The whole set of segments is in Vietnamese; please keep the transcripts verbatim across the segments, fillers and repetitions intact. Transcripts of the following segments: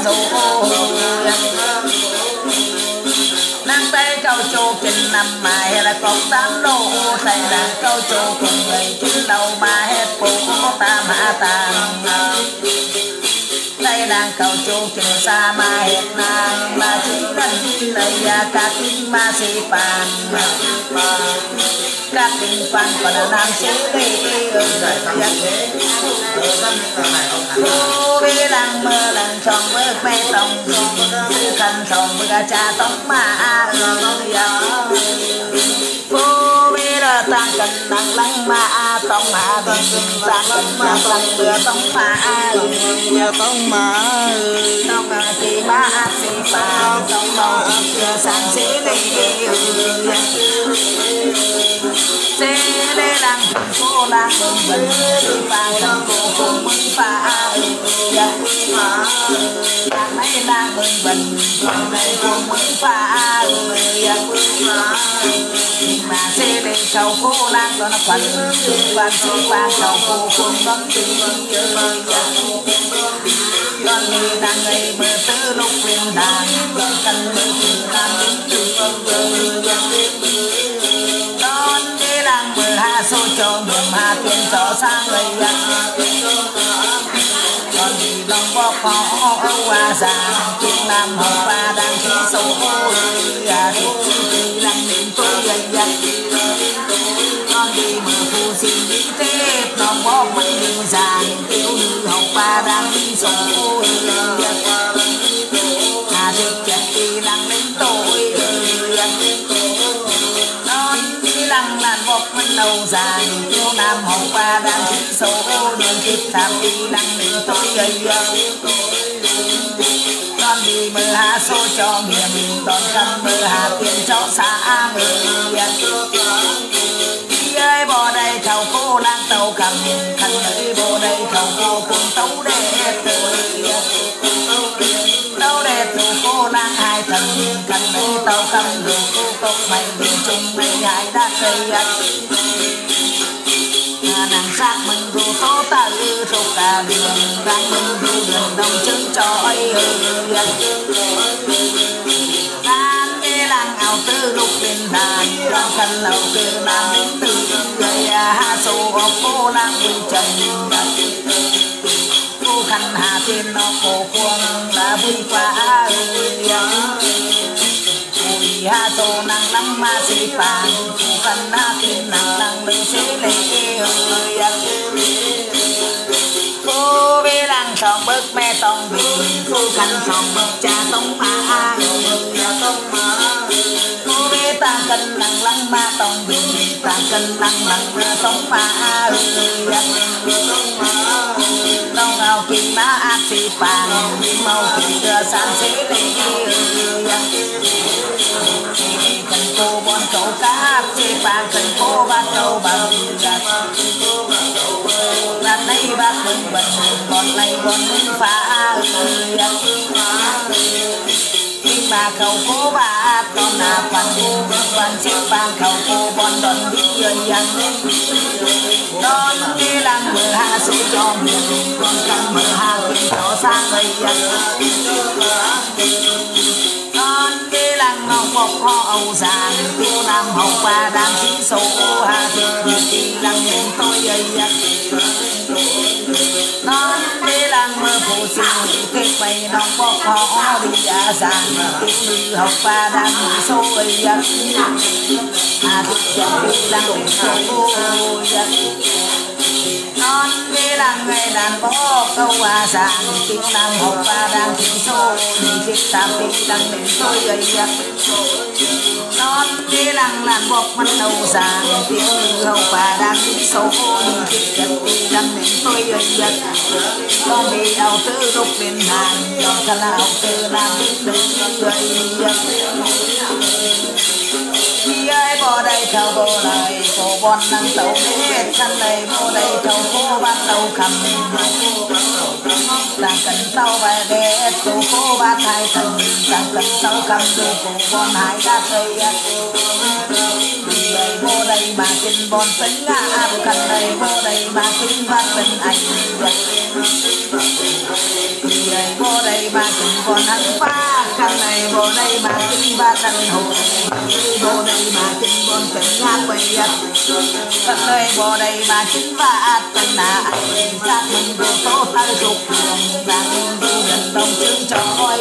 dầu nàng tay câu châu kinh năm mai là cọc tám đô tay nàng câu châu cùng người trên đầu mà hết phố ta mã tàng tay nàng cầu châu kinh xa mà hết nàng mà chính đần đây là cả kinh ma sĩ phàn các kinh phàn còn là nam sĩ đi cô biết đang mơ đang tròn bước mê tông khăn tròn bước cha tông mà cô biết là tăng cần năng lăng mà tông mà tăng cần năng lăng bữa tông mà bữa tông mà tông mà thì ba thì ba tông mà sáng sĩ đi sẽ để đang cô đang mừng bình và thằng cô cũng mừng phá đang nay đang mừng bình còn này cũng mừng phá mà sẽ để cầu cô đang cho nó phần và sẽ qua cầu cô cũng đón tình con đi đang ngày bữa tư lúc lên đàn con cần bữa tư đàn con đi đang bữa hạ số cho mượn hạ tiền cho sang người con đi lòng bó khó qua già chúng nam hậu và đang khí số à thì đi làm nên tôi dần dần con đi mở phu xin đi tiếp lòng bó mình nhiều già tiêu nữ hậu và đang đi số à thì chắc đi đang lên tôi non đi lăng làn bọc mình đầu dài tiêu nam hậu và đang đi số đường tiếp tham đi lăng lên tôi dần dần con đi bờ hạ số cho miệng đón cầm bờ hạ tiền cho xa người ơi bò đây thầu cô lang tàu cầm khăn ơi bò đây thầu cô cùng tấu đệ tử tấu đệ tử cô lang hai thần khăn ơi tàu cầm đường cô tộc mày bên chung mày hai đã cây nàng sát mình ru tố ta ư ru cả đường đang mình ru đường đông chứng cho ấy đàn đi làng ảo tư lúc lên đàn đang khăn lầu tư đang đến từ người hạ số cô lang quỳ trần cô khăn hạ tiên nó cổ cuồng đã vui quá ôi hạ số nàng lắm mà sĩ phàng cô khăn hạ tiên nàng lăng lưu sĩ lệ cô biết đang tròn bước mẹ tông bình cô khăn tròn bước cha tông mà cô biết ta cần năng lăng ma tông bình ta cần năng lăng tông mà nông ngào kinh má ác sĩ phàng màu kỳ đưa sang sĩ đi cần cô bọn cậu cá sĩ phàng cần cô bắt đầu bằng là đây bác đừng bận bọn này bọn mình phá nhưng mà khẩu cô bà con là phần phần xếp bằng khẩu cô bọn đòn đi người dân đón đi làng mưa hạ số cho miền con cần mưa hạ quyền cho sang người dân đón đi làng ngọc bọc họ âu giàng tiêu nam hậu và đang chỉ số hạ thì đi làng miền tôi dây dân non đi làng mơ phụ sinh kết bày nông bọc họ đi giả giang tiêu nữ học và đang số ấy à thích chẳng đi làng miền số non đi làng ngày đàn bó câu hòa giang tiêu nam học và đang chỉ số đi thích tam đi làng miền tôi ấy à non đi làng làn bọc mắt đầu giang tiêu nữ học và đang chỉ số đi thích chẳng đi làng miền tôi ấy à con đi ảo tư lúc bên hàng đón khăn ảo tư làm biết được người khi ai bỏ đây theo bộ này cô bọn năng tàu hết khăn này bộ đây theo cô bắt đầu cầm đang cần tàu về để tổ cô bắt hai thần đang cần tàu cầm đồ cô bọn hai đã cây vô đây mà kinh bọn tính ngã khăn này vô đây mà kinh bắt tình anh vô đây mà kinh còn hắn pha khăn này bộ đây mà kinh ba tân hồ bộ đây mà kinh con tình ngang bầy khăn này bộ đây mà kinh ba tân là anh sát mình đồ số tay trục đường đang đi gần đông chứng cho oi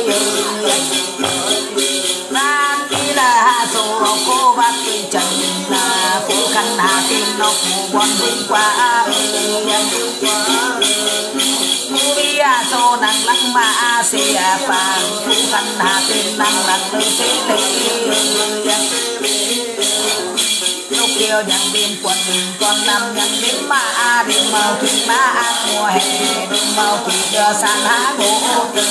đang đi là hạ số cô bác tuy trần là phụ khăn hạ tim nó phụ bọn vinh qua bia số năng lăng mà a xì à phàng phụ khăn hạ tim năng lăng lưu xí lý lúc kia nhận đêm quần con năm nhận đêm mà a đêm màu thủy má ác mùa hè đêm màu thủy đưa sàn há gỗ từ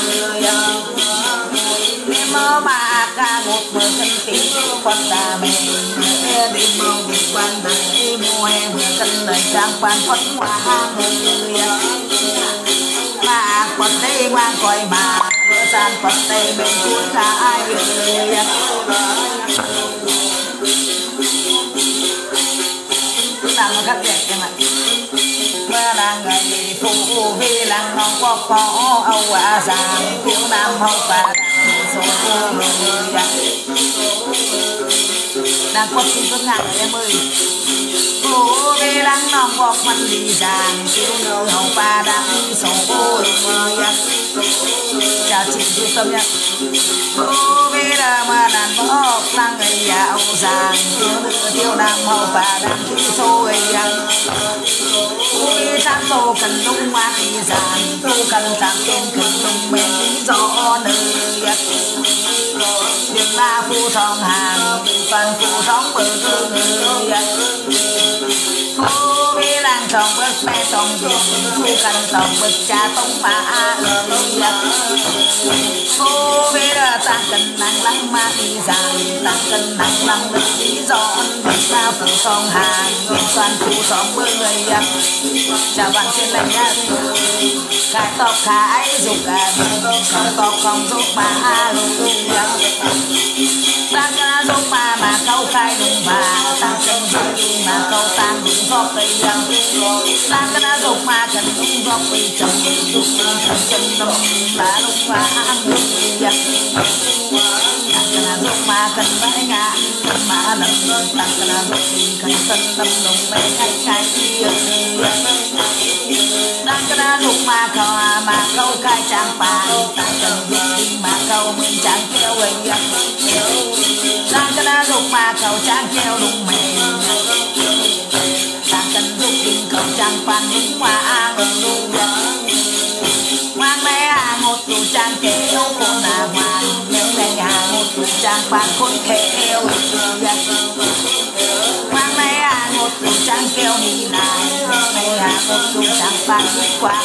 đêm mơ mà ca một mơ thân tí con ta mẹ đêm mơ bị quan đời mùa hè mưa thân đời trang quan phấn hoa người mà quật đây ngoan coi mà mưa sàn quật đây bên cuối là ai người làm nó khắc đẹp em ạ mưa đang ngày phụ vi làng non có có âu quả giang thiếu nam hậu và số người đang quất xin phương ngại em ơi phụ vi làng non có mặt đi giang thiếu nữ hậu và đang đi số người chào chị chú tâm nhé phụ vi là mà đàn bốc đang ngày dạo giang thiếu nữ thiếu nam hậu và đang đi số người ôi sáng tô cần đúng hoa thì giàn tô cần sáng tên cần đúng mềm lý do nơi việc ba phu song hàng phần phu sóng bờ cơ người phu vi làng song bớt mẹ song dùng phu cần song bớt cha tống mà phu vi là ta cần năng lăng ma thì giàn ta cần năng lăng lực lý do việc ba phu song hàng toàn phu song bờ người chào bạn trên lành nhá khai tóc khai dục à không tóc không dục mà đang ra dục mà mà câu khai đúng mà tăng chân dục mà câu tăng đúng do cây đang ra dục mà cần đúng do cây trồng dục cần chân đông lá đúng mà ăn đang ra dục mà cần bãi ngã mà lần đang ra dục cần chân tâm đồng mê khai khai đang cái đó lục mà câu mà câu cai trang phàn đang cần dục mà câu mình trang kêu quên đang cái đó lục mà câu trang kêu đùng mềm đang cần dục đình câu trang phàn đúng mà ăn ngoan mẹ à một tủ trang kêu con à ngoan mẹ mẹ à một tủ trang phàn con kêu ngoan mẹ à một tủ trang kêu đi lại mẹ à một tủ trang phàn quá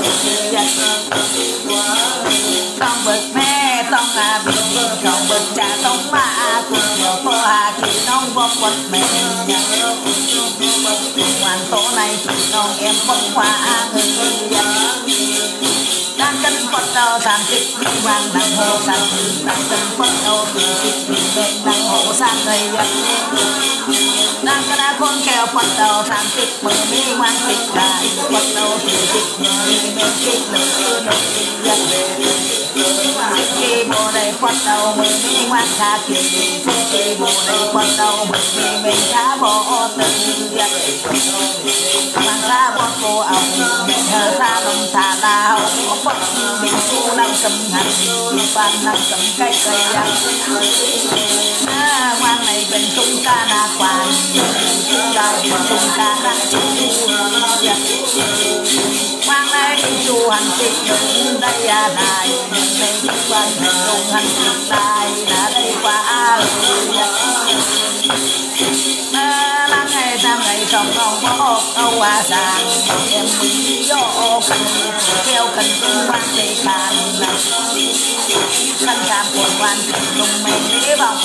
tông bực mẹ tông à bị không bực cha tông mà cùng nhiều cô hà thì nông vô quật mẹ hoàn tổ này thì nông em không qua người đang cân phật đầu sàn tích đi hoàng đằng hồ sàn đang cân phật đầu thì tích đi bên đằng hồ sàn người đang cái đã con kèo phật đầu sàn tích mười mi hoàng tích đại phật đầu thì tích mười bên tích nữ nữ khi bồ đề phật đầu mười mi hoàng khả kỳ khi bồ đề phật đầu mười mi bên khá bộ tự hoàng khá bộ cô ông bên hờ xa đồng thả đào phật mình su năng cầm hành phan năng cầm cây cây à ngoan này bên tung ca na quan lại bên tung ca na chu ngoan này chu hành tích đứng đây à này đây quan hành tung hành tích đây là đây qua lắng ngày tam ngày trong ông bó âu à giang em mình vô cần theo cần tung quan để bàn khăn tham của quan cần tung mình để vòng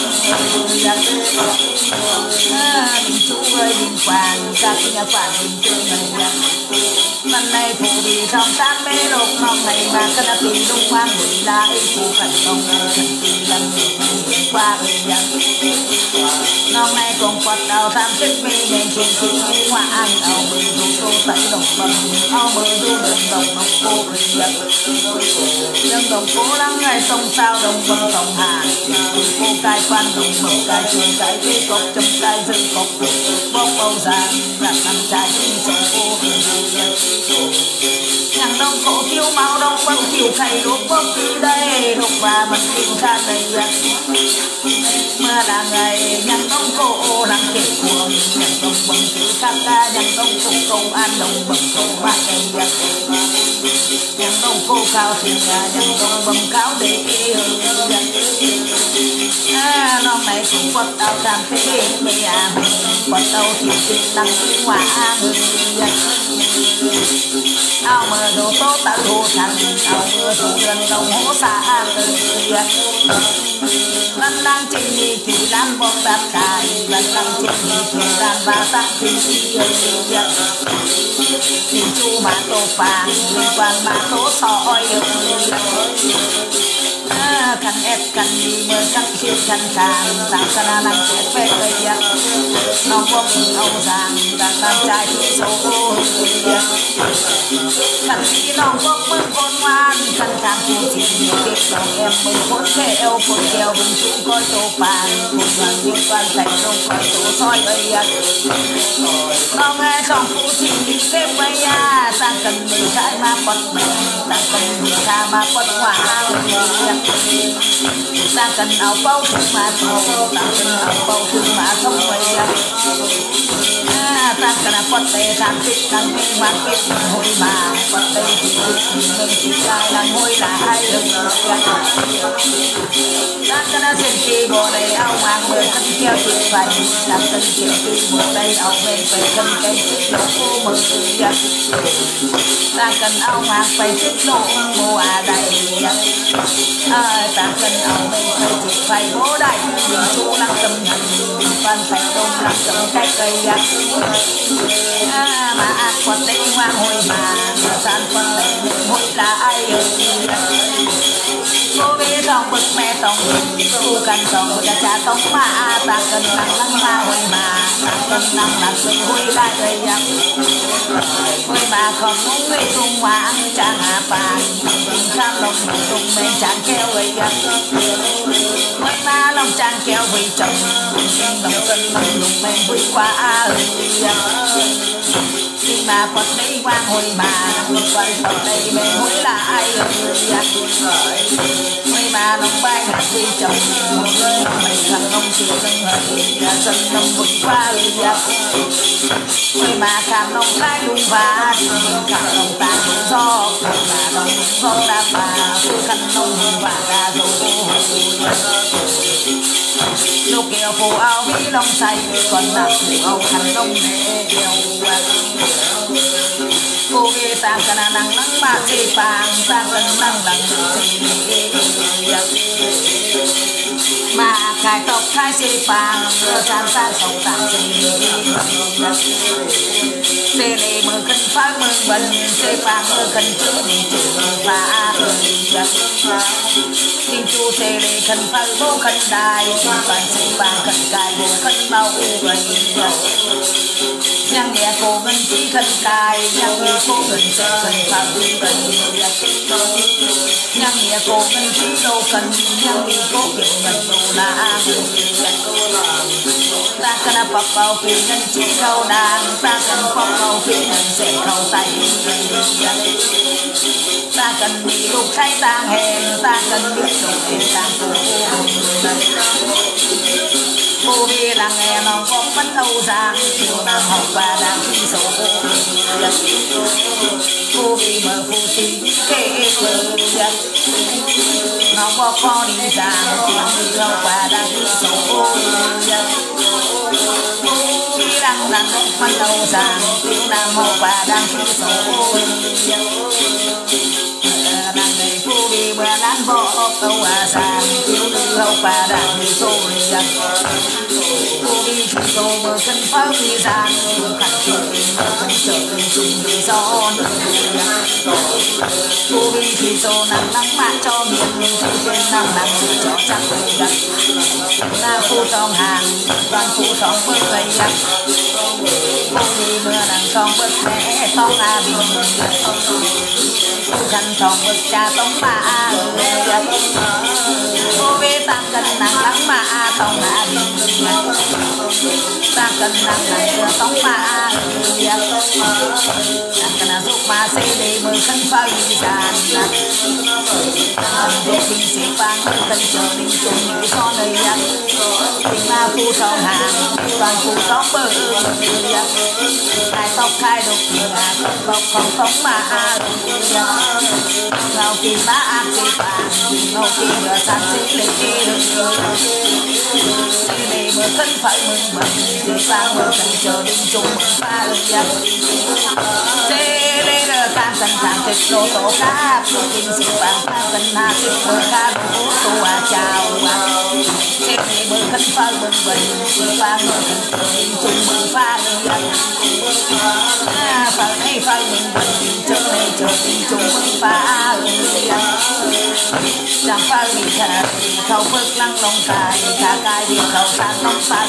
đình chú ơi đình quàng các nhà quản đình chơi này lần này phù bị trong tan mê lục nòng này mà cân đã tìm đúng hoang người lại phù cảnh nòng này thần tìm lần người qua người dân nòng này còn quật đầu tham chết mê men trên thiên mê hoa ăn áo mơ dù tô tẩy đồng bằng áo mơ dù đường đồng đồng cô người dân dân đồng cố lắng ngày sông sao đồng bằng sông hà cô cai quan đồng bầu cai trường cai cây cốc trong cai dân cốc bốc bầu giang làm năm trái đi sông cô nhàng đông cổ kiêu mau đông băng kiều khay lúc bốc đi đây lúc và mình tìm ra đây mưa là ngày nhàng đông cổ lăng kể cuồng nhàng đông bằng chữ khắp ca nhàng đông cổ công an đồng bằng cổ bát đây nhàng đông cổ cao thì nhàng đông bằng cáo để à nó này cũng quật đầu làm cái bên mẹ à quật đầu thì chuyện đăng hoa hương áo mưa đồ tốt tạo đồ thành áo mưa đồ gần đồng hố xa từ lần đang trình đi thì lan bom đạp cài lần đang trình đi thì lan ba tác thì thì chu mà tô vàng liên quan mà tố soi khăn ép khăn đi mưa khăn chiếc khăn càng tạm khăn là nằm chết phép gây nó bốc âu giang đang làm trai thì số khăn đi nó bốc mừng con ngoan khăn càng phụ chỉ nhiều kết lòng em mừng khốn kẹo phun kẹo bình chung coi tô vàng một vàng liên quan thành đông coi tổ soi gây nó nghe trong phụ chỉ đi kết bây à sang cần mình trái mà bật mình đang cần mình ca mà bật hoa ta cần áo bao thương mà thô ta cần áo bao thương mà không vậy à ta cần quật tề làm tích làm kinh hoàng kết hồi mà quật tề thì mình chỉ trai làm hôi là hai đường ta cần xin chi bộ này áo mang mười thân theo chuyện vậy làm thân chuyện chi bộ đây áo bên phải thân cây chiếc lỗ cô mừng ta cần áo mang phải chiếc lỗ mùa à đây à ta cần áo bên phải chiếc phải bố đây mình chú năng tâm hành văn phải đông năng tâm cách cây à mà ác quật tề hoang hồi mà san quật tề mình hồi là ai cô biết không bực mẹ tổng cô cần tổng của cha tổng mà ta cần năng năng mà hồi mà ta cần năng là sự hồi lại đây hồi mà còn muốn người tung hoa chẳng hạ bàn tình khám lòng tung men chẳng kéo người hồi mà lòng chẳng kéo vì chồng lòng cân lòng lùng men vui quá khi mà Phật đi quang hồi mà quay Phật đây mẹ hối là ai hồi mà lòng bay hạt đi chồng một người mày thằng ông chỉ nâng hơi là sân nông vượt qua lời hồi mà cảm nông khai đúng và cảm nông ta cũng do mà nông do đã bà tôi khăn nông và đã dấu lúc kêu phù áo bí lông say còn là phù áo khăn nông nè cô ghê ta cần năng nắng mà chê vàng ta cần năng năng mà khai tộc khai chê vàng đưa sang sang sông tàng chê chê lê mơ khẩn phá mơ bần chê vàng mơ khẩn chữ mình chữ phá kinh chu chê lê khẩn phá vô khẩn đài toàn chê vàng khẩn cài vô khẩn bao u gầy nhang nghe cô ngân chỉ khẩn cài nhang nghe cô ngân sẽ khẩn phá u gầy nhang nghe cô ngân chỉ đâu khẩn nhang nghe cô ngân ngân đâu là ta cần bọc bao phi ngân chỉ đâu đàn ta cần bọc bao phi ngân sẽ khâu tay ta cần đi lúc thay tang hèn ta cần biết lúc tiền tang cô cô đi là nghe nó có vẫn âu giang chiều nam học và đang thi sổ cô đi mở phụ sĩ kê cơ nó có con đi giang chiều đi học và đang thi sổ cô đi đang đang vẫn âu giang chiều nam học và đang thi sổ đang ngày cô đi bữa lán bỏ ốc âu à giang chiều đi học và đang thi sổ cô đi số mơ khăn phá vì gian khăn trời mơ khăn trở lên chung vì gió cô vì thì số nắng nắng mát cho miền trên trên nắng nắng cho chắc người gắt là phu trong hàng toàn phu trong bơ cây gắt cô vì mưa nắng trong bơ mẹ tông à bình khăn trong bơ cha tông mà gắt cô vì tăng cân nắng nắng mà tông à bình tăng cân nắng nắng tông mà tăng cân giúp mà xây để mưa khăn phá vì gian để bình sẽ vang mưa khăn chờ đình chung như gió nơi giặc tình ma phu trong hàng toàn phu tóc bơ hai tóc hai đục nhà bọc không phóng mà ngào kỳ bá ác kỳ vàng ngào kỳ ngựa sàn xích lệ để mưa khăn phải mừng mừng sẽ vang mưa khăn chờ đình chung mừng pha giặc càng cần càng thịt lô tổ cá lô kinh sĩ vàng càng cần hà thịt bơ cá đủ tô à chào thế này bơ khăn phá bừng bừng sĩ vàng bơ khăn chờ đình chung mừng pha phá này phá mừng bừng chờ này chờ đình chung mừng pha chẳng phá vì thà khâu phước lăng lòng cài cả cài vì khâu tan lòng phá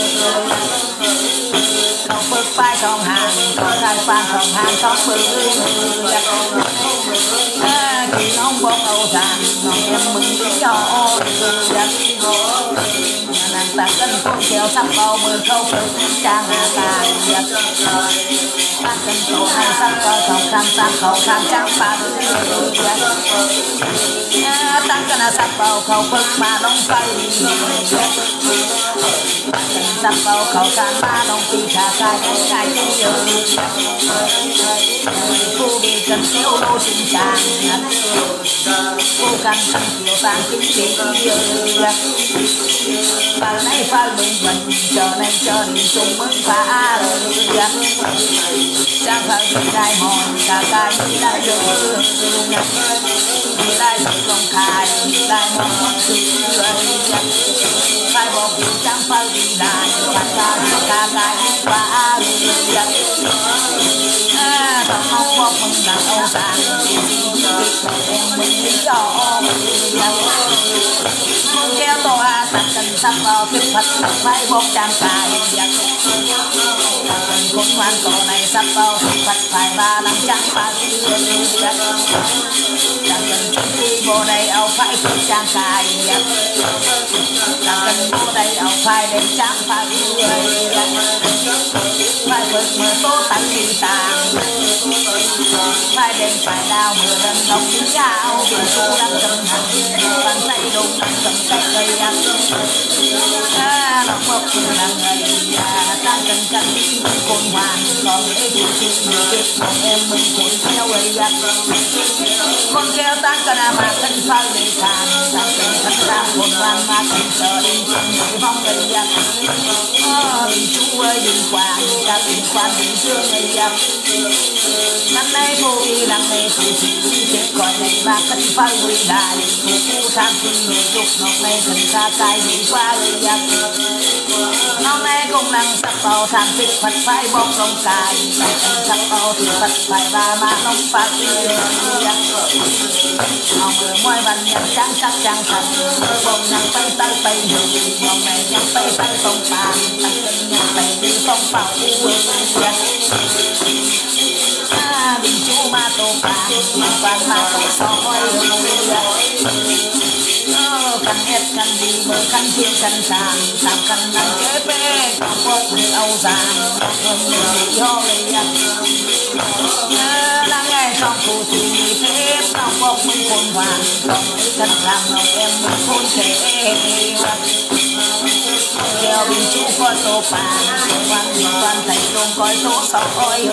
khâu phước phai trong hàng khâu cài phan trong hàng khâu phước khi nóng bóng âu sàn nóng em mừng tiếng nhỏ nàng ta cân con treo sắp vào mưa khâu phước trang hà tài ta cân tổ này sắp vào khẩu khăn sắp khẩu khăn trang phá ta cân sắp vào khẩu phước mà nóng phai sắp vào khẩu khăn mà nóng phí khả khai ngày ngày cô bị cần siêu đô sinh tràng cô cần cần kiểu vàng kính thị và nay phá mừng mình chờ này chờ đình chung mừng phá trang phá vì đại hòn cả cái đi đại dơ đi đại sự lòng khai đại hòn không sự phải bỏ phiếu trang phá vì đại cả cái cả cái đi phá thằng không bọc mừng là âu sàn em mừng lý do kéo tô a sẵn cần sắp vào tiếp phật phải bốc trang cài cần cũng hoàn tổ này sắp vào tiếp phật phải ba năm trắng ba chẳng cần đi vô đây áo phải phước trang cài chẳng cần vô đây áo phải đến trang phải phải phước mưa tố tánh đi tàng phải đêm phải đào mưa lần nóng tiếng cao biển chú đang cầm hẳn bàn tay đông đang cầm tay cây ăn lòng bốc là ngày ta cần cần đi cồn hoàng còn để điều trị nhiều việc mà em mừng cồn theo ấy ăn con kêu ta cần mà thân phai để sàn ta cần thân ra cồn hoàng mà cần chờ đi trong người vong ấy ăn đình chú ơi đình quang ta đình quang đình dương ấy ăn năm nay cô đi năm nay cô chỉ chết còn này mà thân phai quỳ đại cô cô tham khi người dục nông này thân xa cài đi qua lời giặc nông này cũng đang sắp vào thang thích Phật phải bốc lòng cài sắp vào thì Phật phải ba mà nông phát đi giặc ông ở ngoài văn nhạc trắng sắc trắng thật bông nhạc tay tay tay hưởng nông này nhạc tay tay không tàn tay chân nhạc tay đi không vào u giặc đình chú ma tô vàng mà quan ma tô soi khăn hết khăn đi mơ khăn thiên khăn sàn sàn khăn nằm kế bê trong bốc người âu giàng em người ho lấy ăn đang nghe trong phù thủy thế trong bốc mình khôn vàng trong mấy khăn làm lòng em mình khôn thể theo bình chú coi tô vàng quan bình quan thầy luôn coi số soi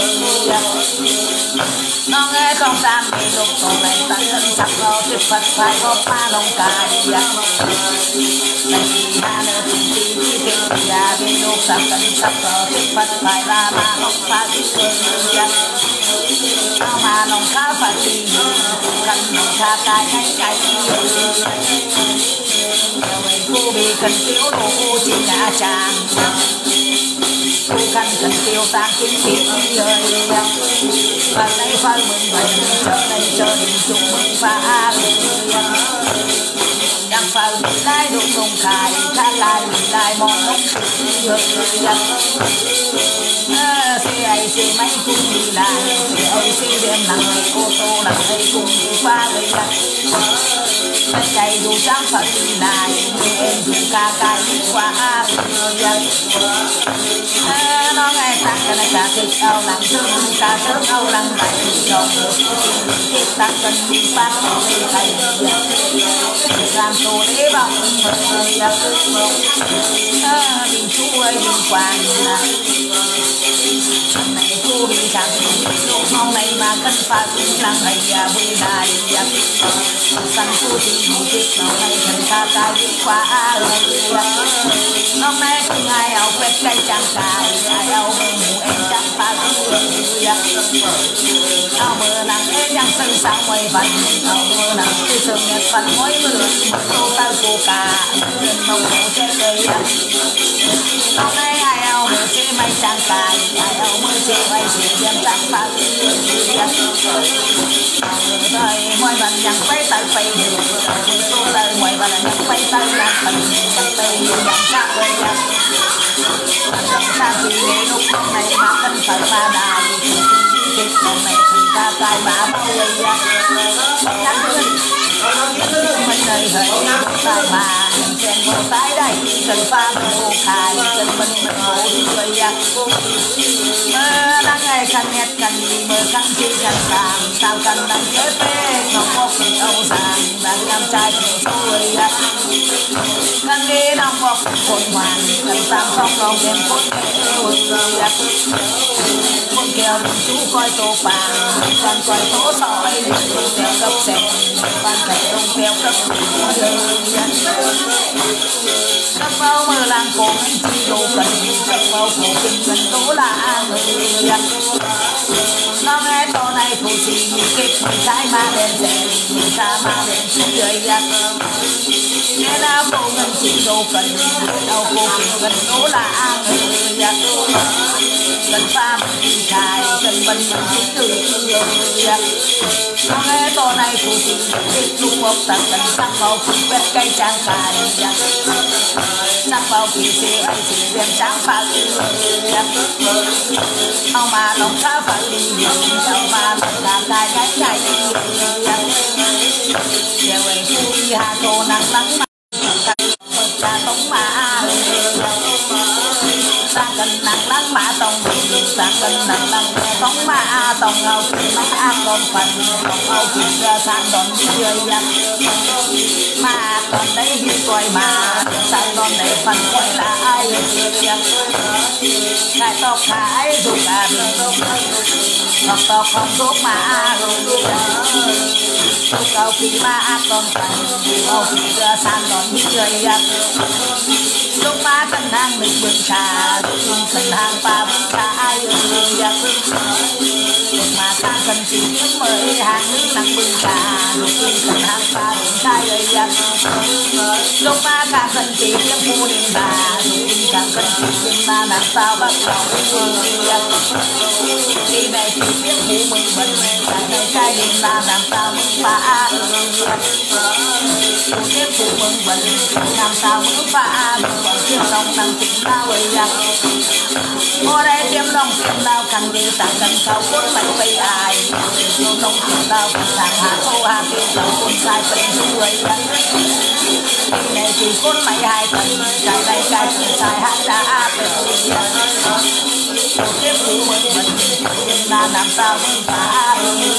nó nghe không gian bị lục tổ này ta thân sắc lo tiếp Phật phải có pha lòng cài này thì ha nơ thì thì đi tiếp nhà bị lục sắc thân sắc lo tiếp Phật phải ra mà lòng pha đi cơn sao mà lòng khá phải đi cần lòng khá cài ngay cái cô bị cần thiếu đồ ô trên nhà chàng cần tiêu tan chính khí người và lấy phơi mừng vậy trở nên trở nên chung mừng phá đang phơi cái đụng đụng khai khá lại lại mòn nút người xe ai xe máy cũng đi lại xe ai xe đem nặng ô tô nặng hay cùng đi qua người tất chạy dù sáng phận đi lại em dù ca ca đi qua người nó nghe tặng cái này cả thịt âu lặng thương cả thương âu lặng bảy đồng thịt tặng cần đi phát đi thầy làm tổ lễ vọng người mình chú ơi mình quàng này chú bị chẳng hôm nay mà cần phải làm thầy vui đại sẵn chú thì một việc nào này thần ca ca đi qua hôm nay không ai áo quét cây chẳng cài ai áo mơ mù em chẳng phải áo mơ nắng em chẳng sân sáng ngoài vần áo mơ nắng tôi sớm nhật phần mỗi mưa một tô tao cô cả nên nông hồ sẽ cây hôm nay ai áo mơ sẽ may chẳng cài ai áo mơ sẽ may sẽ đem chẳng phải đời ngoài vần chẳng phải tay phải tô đời ngoài vần chẳng phải tay là phần chẳng tay chẳng chắc rồi ta chỉ để lúc này mà cần phải mà đài thì hôm nay thì ta cài mà bao giờ nhắc mình mình đời hỡi tài mà trên bộ tái đây cần pha bộ khai cần mình mình bộ người mơ đang ngày khăn nhét cần đi mơ khăn chi cần sàng sao cần đang chế phê ngọc bốc tình âu sàng đang làm trai tình tôi cần đi nòng bọc khôn hoàng cần sang song lòng em khôn khôn kèo đừng chú coi tô vàng còn coi tố sỏi đừng kèo cấp sẹt ban kèo đông kèo cấp cấp bao mơ làng cổ anh chi đồ cần cấp bao cổ kinh cần tố là người nó nghe tô này thủ sĩ kết mình trái mà đèn rèn mình ra mà đèn xuống dưới nghe nào cô ngân chỉ đồ cần đâu cô kinh cần tố là người cần pha mình đi khai cần mình mình chính từ nó nghe tô này thủ sĩ kết lúc một tầng cần sắc vào phút quét cây trang cài sắc vào kỳ xe anh chỉ đem tráng phá ông mà lòng khá phải đi đâu mà lòng là cài cái chạy đều ấy phu đi hà tô nắng lắng mà ta tống mà ta cần nắng lắng mà tông ta cần nắng lắng tống mà tông ngầu mà còn phần tông ngầu thì sang đón đi chơi mà còn đấy đi coi mà sang đón đấy phần coi là ai ngài tóc khải dùng à tóc tóc không thuốc mà cầu khi mà còn phần cầu khi sang đón đi chơi lúc mà cần hàng mình bưng trà lúc cần hàng ba bưng trà ai lúc mà sang cần chỉ những mới hàng nước nắng bưng trà lúc cần hàng ba bưng trà lúc mà càng cần chỉ những phu đình bà lúc càng cần chỉ những ba làm sao bắt đầu khi này chỉ biết phu mừng bần càng ngày trai đình bà làm sao mừng bà tiếp phu mừng bần làm sao mừng bà còn chiếm lòng năng chính lao ấy à ở đây chiếm lòng chiếm lao càng đi ta cần sau cốt mày bay ai chiếm lòng chiếm lao càng sang hạ sâu hạ tiêu đầu con sai phần du ấy à khi này chỉ cốt mày hai phần cái này cái phần sai hát đã tiếp phu mừng bần là làm sao mừng bà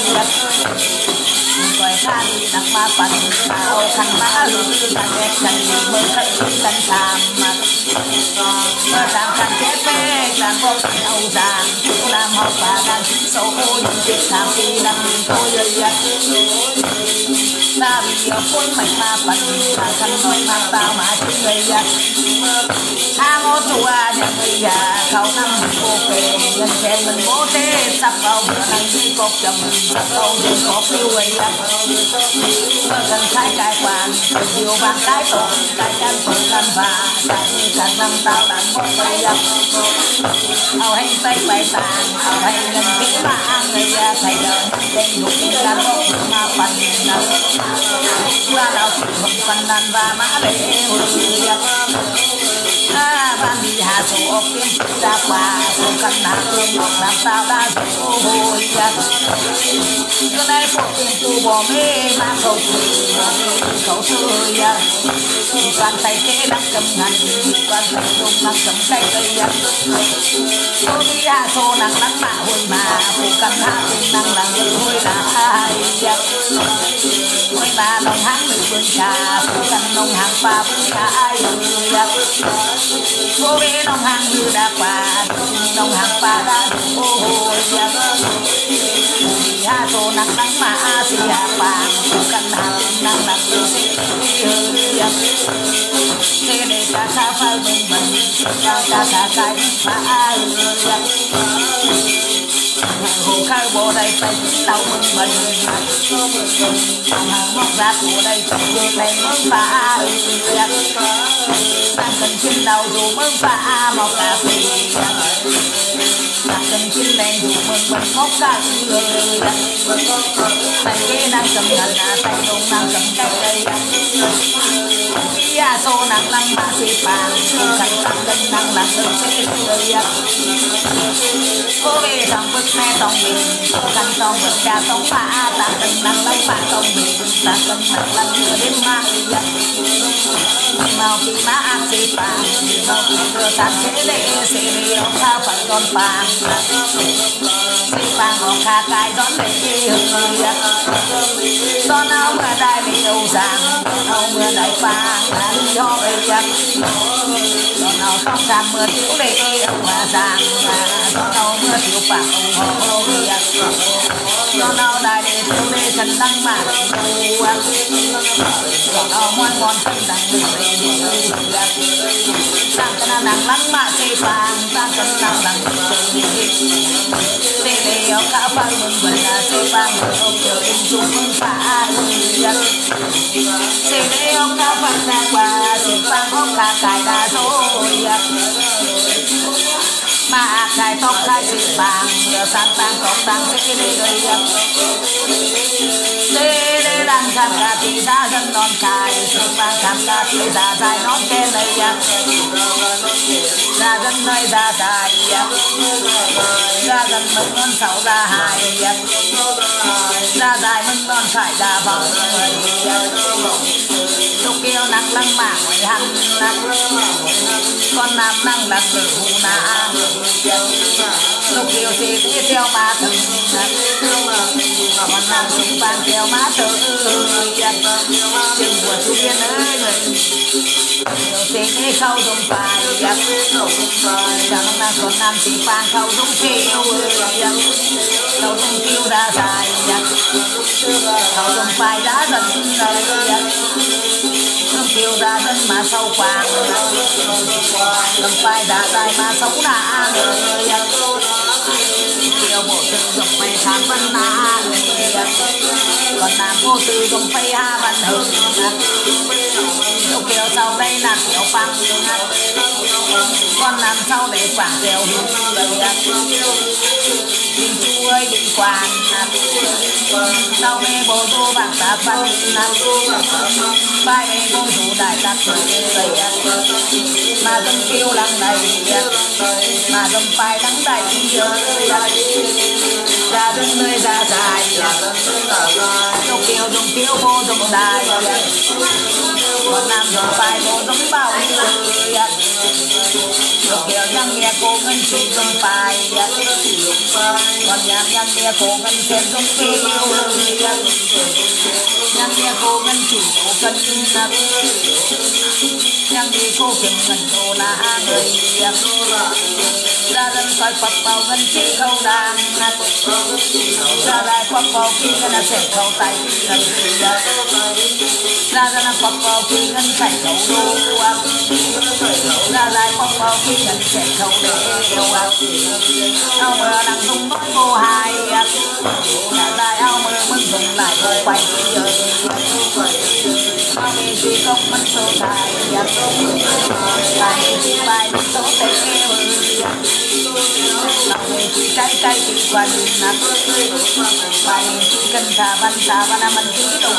gọi ta đi đặt ma phần ao khăn má lư khăn đẹp khăn đi mơ khăn đi khăn sàm mơ sàm khăn chết phê đàn bốc nhau giàng làm học bà đang sâu ô những chiếc sàm khi đang nhìn tôi ơi ta vì phun mạch ma phật ta thân nói ma tao mà chính người già hang ô chùa nhà người già khâu năm cô kề nhân khen mình bố thế sắp vào bữa nay đi cột chồng sắp vào đi cột tiêu người già mơ cần khai cài quan điều vàng cái tổ cái chân phần căn và cái chân năm tao đàn một người già ao hay tay bài tàn ao hay nhân khí mà người già thầy đời đêm lục đêm làm một mà phần nào qua nào phần phần đàn và má lệ hồi già à ban đi hạ số kiếm ra qua số căn hạ tương một làm sao đã số hồi già bữa nay cuộc tiền tu bỏ mê mà khẩu từ khẩu từ già quan tay thế đang cầm ngăn quan tay đông đang cầm tay cây già số đi hạ số nặng lắm mà hồi mà phụ căn hạ tương năng là người hồi là ai già hồi mà lòng háng người vườn trà phụ căn nông hàng ba vườn trà ai già cô bé nông hàng như đã qua nông hàng ba đã ô hồ già ha số nặng nặng mà a si hạ vàng phụ căn hạ tương năng là người đi già thế để cả xa phải mình mình cả cả cả cái mà ai già hồ khai bộ đây phải đâu mình mình hàng móc ra của đây phải này mướn pha đang cần xin đầu dù mướn pha một cà phê đang cần xin đèn dù mướn mình móc ra người tay kia đang cầm ngành tay đông đang cầm cái cây ya số nặng lăng mà xì vàng khăn tăng cân năng làm được sẽ người cô về trong bức mẹ trong mình khăn trong bức cha trong phá tăng cân năng lấy phá trong mình tăng cân năng lăng đưa đến ma màu khi má ăn xì vàng màu khi đưa tăng sẽ để sẽ để ông ta phải con vàng xì vàng họ khá cái đón để đi hương đón áo mưa đại liều rằng áo mưa đại vàng đi ho về giặc đón áo tóc tràn mưa thiếu để ông mà rằng đón áo mưa thiếu vàng ông ho về giặc đón áo đại để thiếu để chân đăng mà đón áo ngoan ngon chân đăng để đi giặc tăng cân nặng lắm mà xì vàng tăng cân nặng lắm để để ông cả phật mừng bần là xì vàng ông chờ em chung mừng phá để để ông cả phật ra qua xì vàng ông cả cài đa rồi mà cài tóc cài xì vàng giờ sang tăng tóc tăng sẽ để đây để để đang tham gia thì ra dân non cài xì vàng tham gia thì ra dài non kén đây ra dân nơi ra dài ra dân mừng non sáu ra hai ra dài mừng non phải ra vòng lúc kêu nặng lăng mảng ngoài hăng con nam năng là sự hù nà lúc kêu thì đi theo má thử con nam súng vàng theo má thử chừng của chú biên ơi người thì khâu dùng phải chẳng là con nam chỉ vàng khâu dùng phiêu khâu dùng phiêu ra dài khâu dùng phải đã dần không phiêu ra dân mà sâu quàng không phải ra dài mà xấu nạ kiều bộ tư dùng mày khám vân nạ còn nam vô tư dùng phay ha văn hưởng lúc kiều sau đây là kiều phăng con nam sau để quảng kiều hưởng đình chú ơi đình quảng sau mê bồ tô bạc tạ văn bài mê bồ thủ đại tạc người mà dân kiều lăng đầy mà dân phai lăng đầy ra dân nơi ra dài lúc kiều dùng kiều bồ dùng đài con nam dùng phai bồ dùng bao người lúc kiều nhăng nghe cô ngân chủ dùng phai còn nhạc nhăng nghe cô ngân xem dùng kiều nhăng nghe cô ngân chủ cân nhang đi cô kiếm ngân đồ là người ra dân coi Phật vào ngân chi khâu đàn ra lại Phật vào khi ngân sẽ khâu tài ngân ra dân Phật vào khi ngân sẽ khâu đô ra lại Phật vào khi ngân sẽ khâu đô ao mơ đang dùng bất vô hài ra lại ao mơ mừng dùng lại vô quay ao mê chi không mất số tài tài chi bài mất số tệ lòng chi trái trái chi quan nát bài chi cần thả văn thả văn mình chi đồng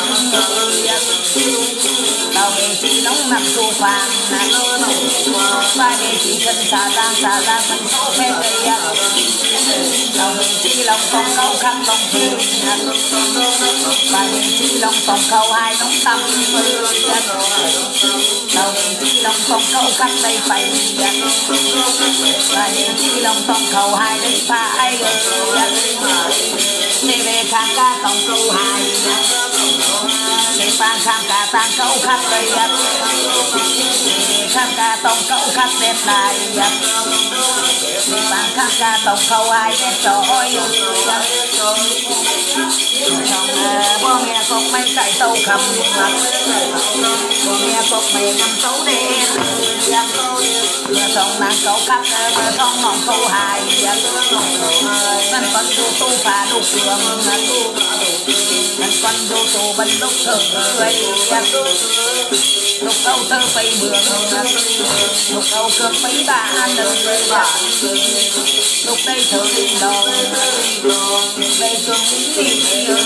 tao về chi nóng nằm su phàng bài chi cần thả giang thả giang mình số phê cây tao về chi lòng phong câu khăn lòng thề bài chi lòng phong câu hai nóng tâm tao về chi lòng phong câu khăn đây phải bài chi lòng phong câu hai đây phải để về khang ca tổng câu hai để phang khang ca tăng câu khắc đây để khang ca tổng câu khắc đẹp lại để phang khang ca tổng câu hai đẹp trôi trong bố nghe cốc mấy cải tàu khầm bố nghe cốc mấy năm tấu đen mưa sông nàng câu khắc mưa sông nòng câu hai mình còn du tu phá đục đường mình còn du tu bên đục thường người lục câu thơ phây mường lục câu cơm mấy ba nơi lục đây thơ linh đồ lục đây cơm mấy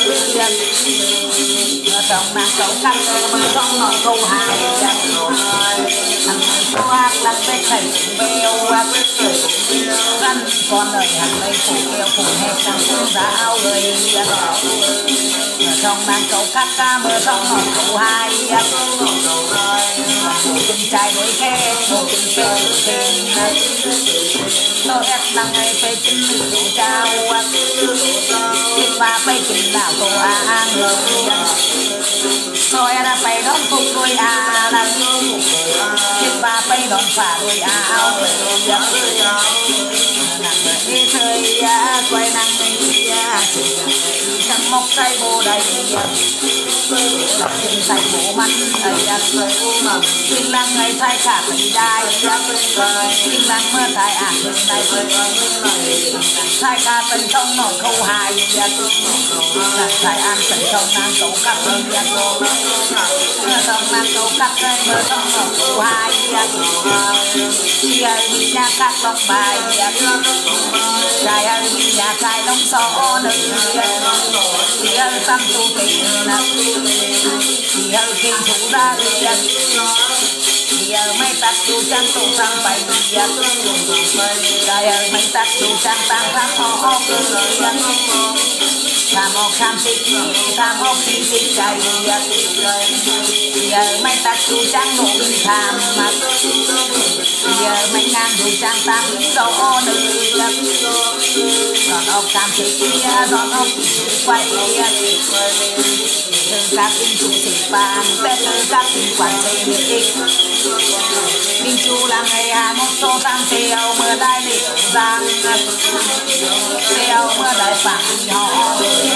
mưa sông nàng câu khắc mưa sông nòng câu hai thằng câu hát lắc bê thầy bèo răn con đời hàng đây phủ kêu phủ hẹp thằng cô giáo người mưa sông nàng câu khắc ca mưa sông nòng câu hai một chân trai đối khe một chân phê tên tôi ép năng ngày phê chân nữ trao chết ba phê chân đảo tổ à người tôi đã phải đón phục đôi à năng chết ba phê đón phả đôi à áo nặng đi chơi quay năng chẳng mọc cây bồ đầy lòng chân sạch bố mắt ấy kinh lăng ngày thay cả mấy đai kinh lăng mơ thay ạc bên này thay cả tấn trong nổi khâu hài thay an tấn trong nàng cấu cắt mơ trong nàng cấu cắt mơ trong nổi khâu hài khi ấy đi nhà cắt lòng bài trai ấy đi nhà trai lòng gió nữ khi ấy xăm tu tình khi ấy kinh thủ ra khi ấy mấy tắc tu trang tu sang phải trai ấy mấy tắc tu trang tăng tham họ tham họ tham xích tham họ khi xích chạy khi ấy mấy tắc tu trang nụ tham mặt khi ấy mấy ngang tu trang tăng gió nữ giọt ốc tham xích kia giọt ốc quay các kinh chủ thị bàn bé các kinh quản xây biệt kinh chủ là ngày hà một số tăng theo mưa đại địa giang theo mưa đại phản họ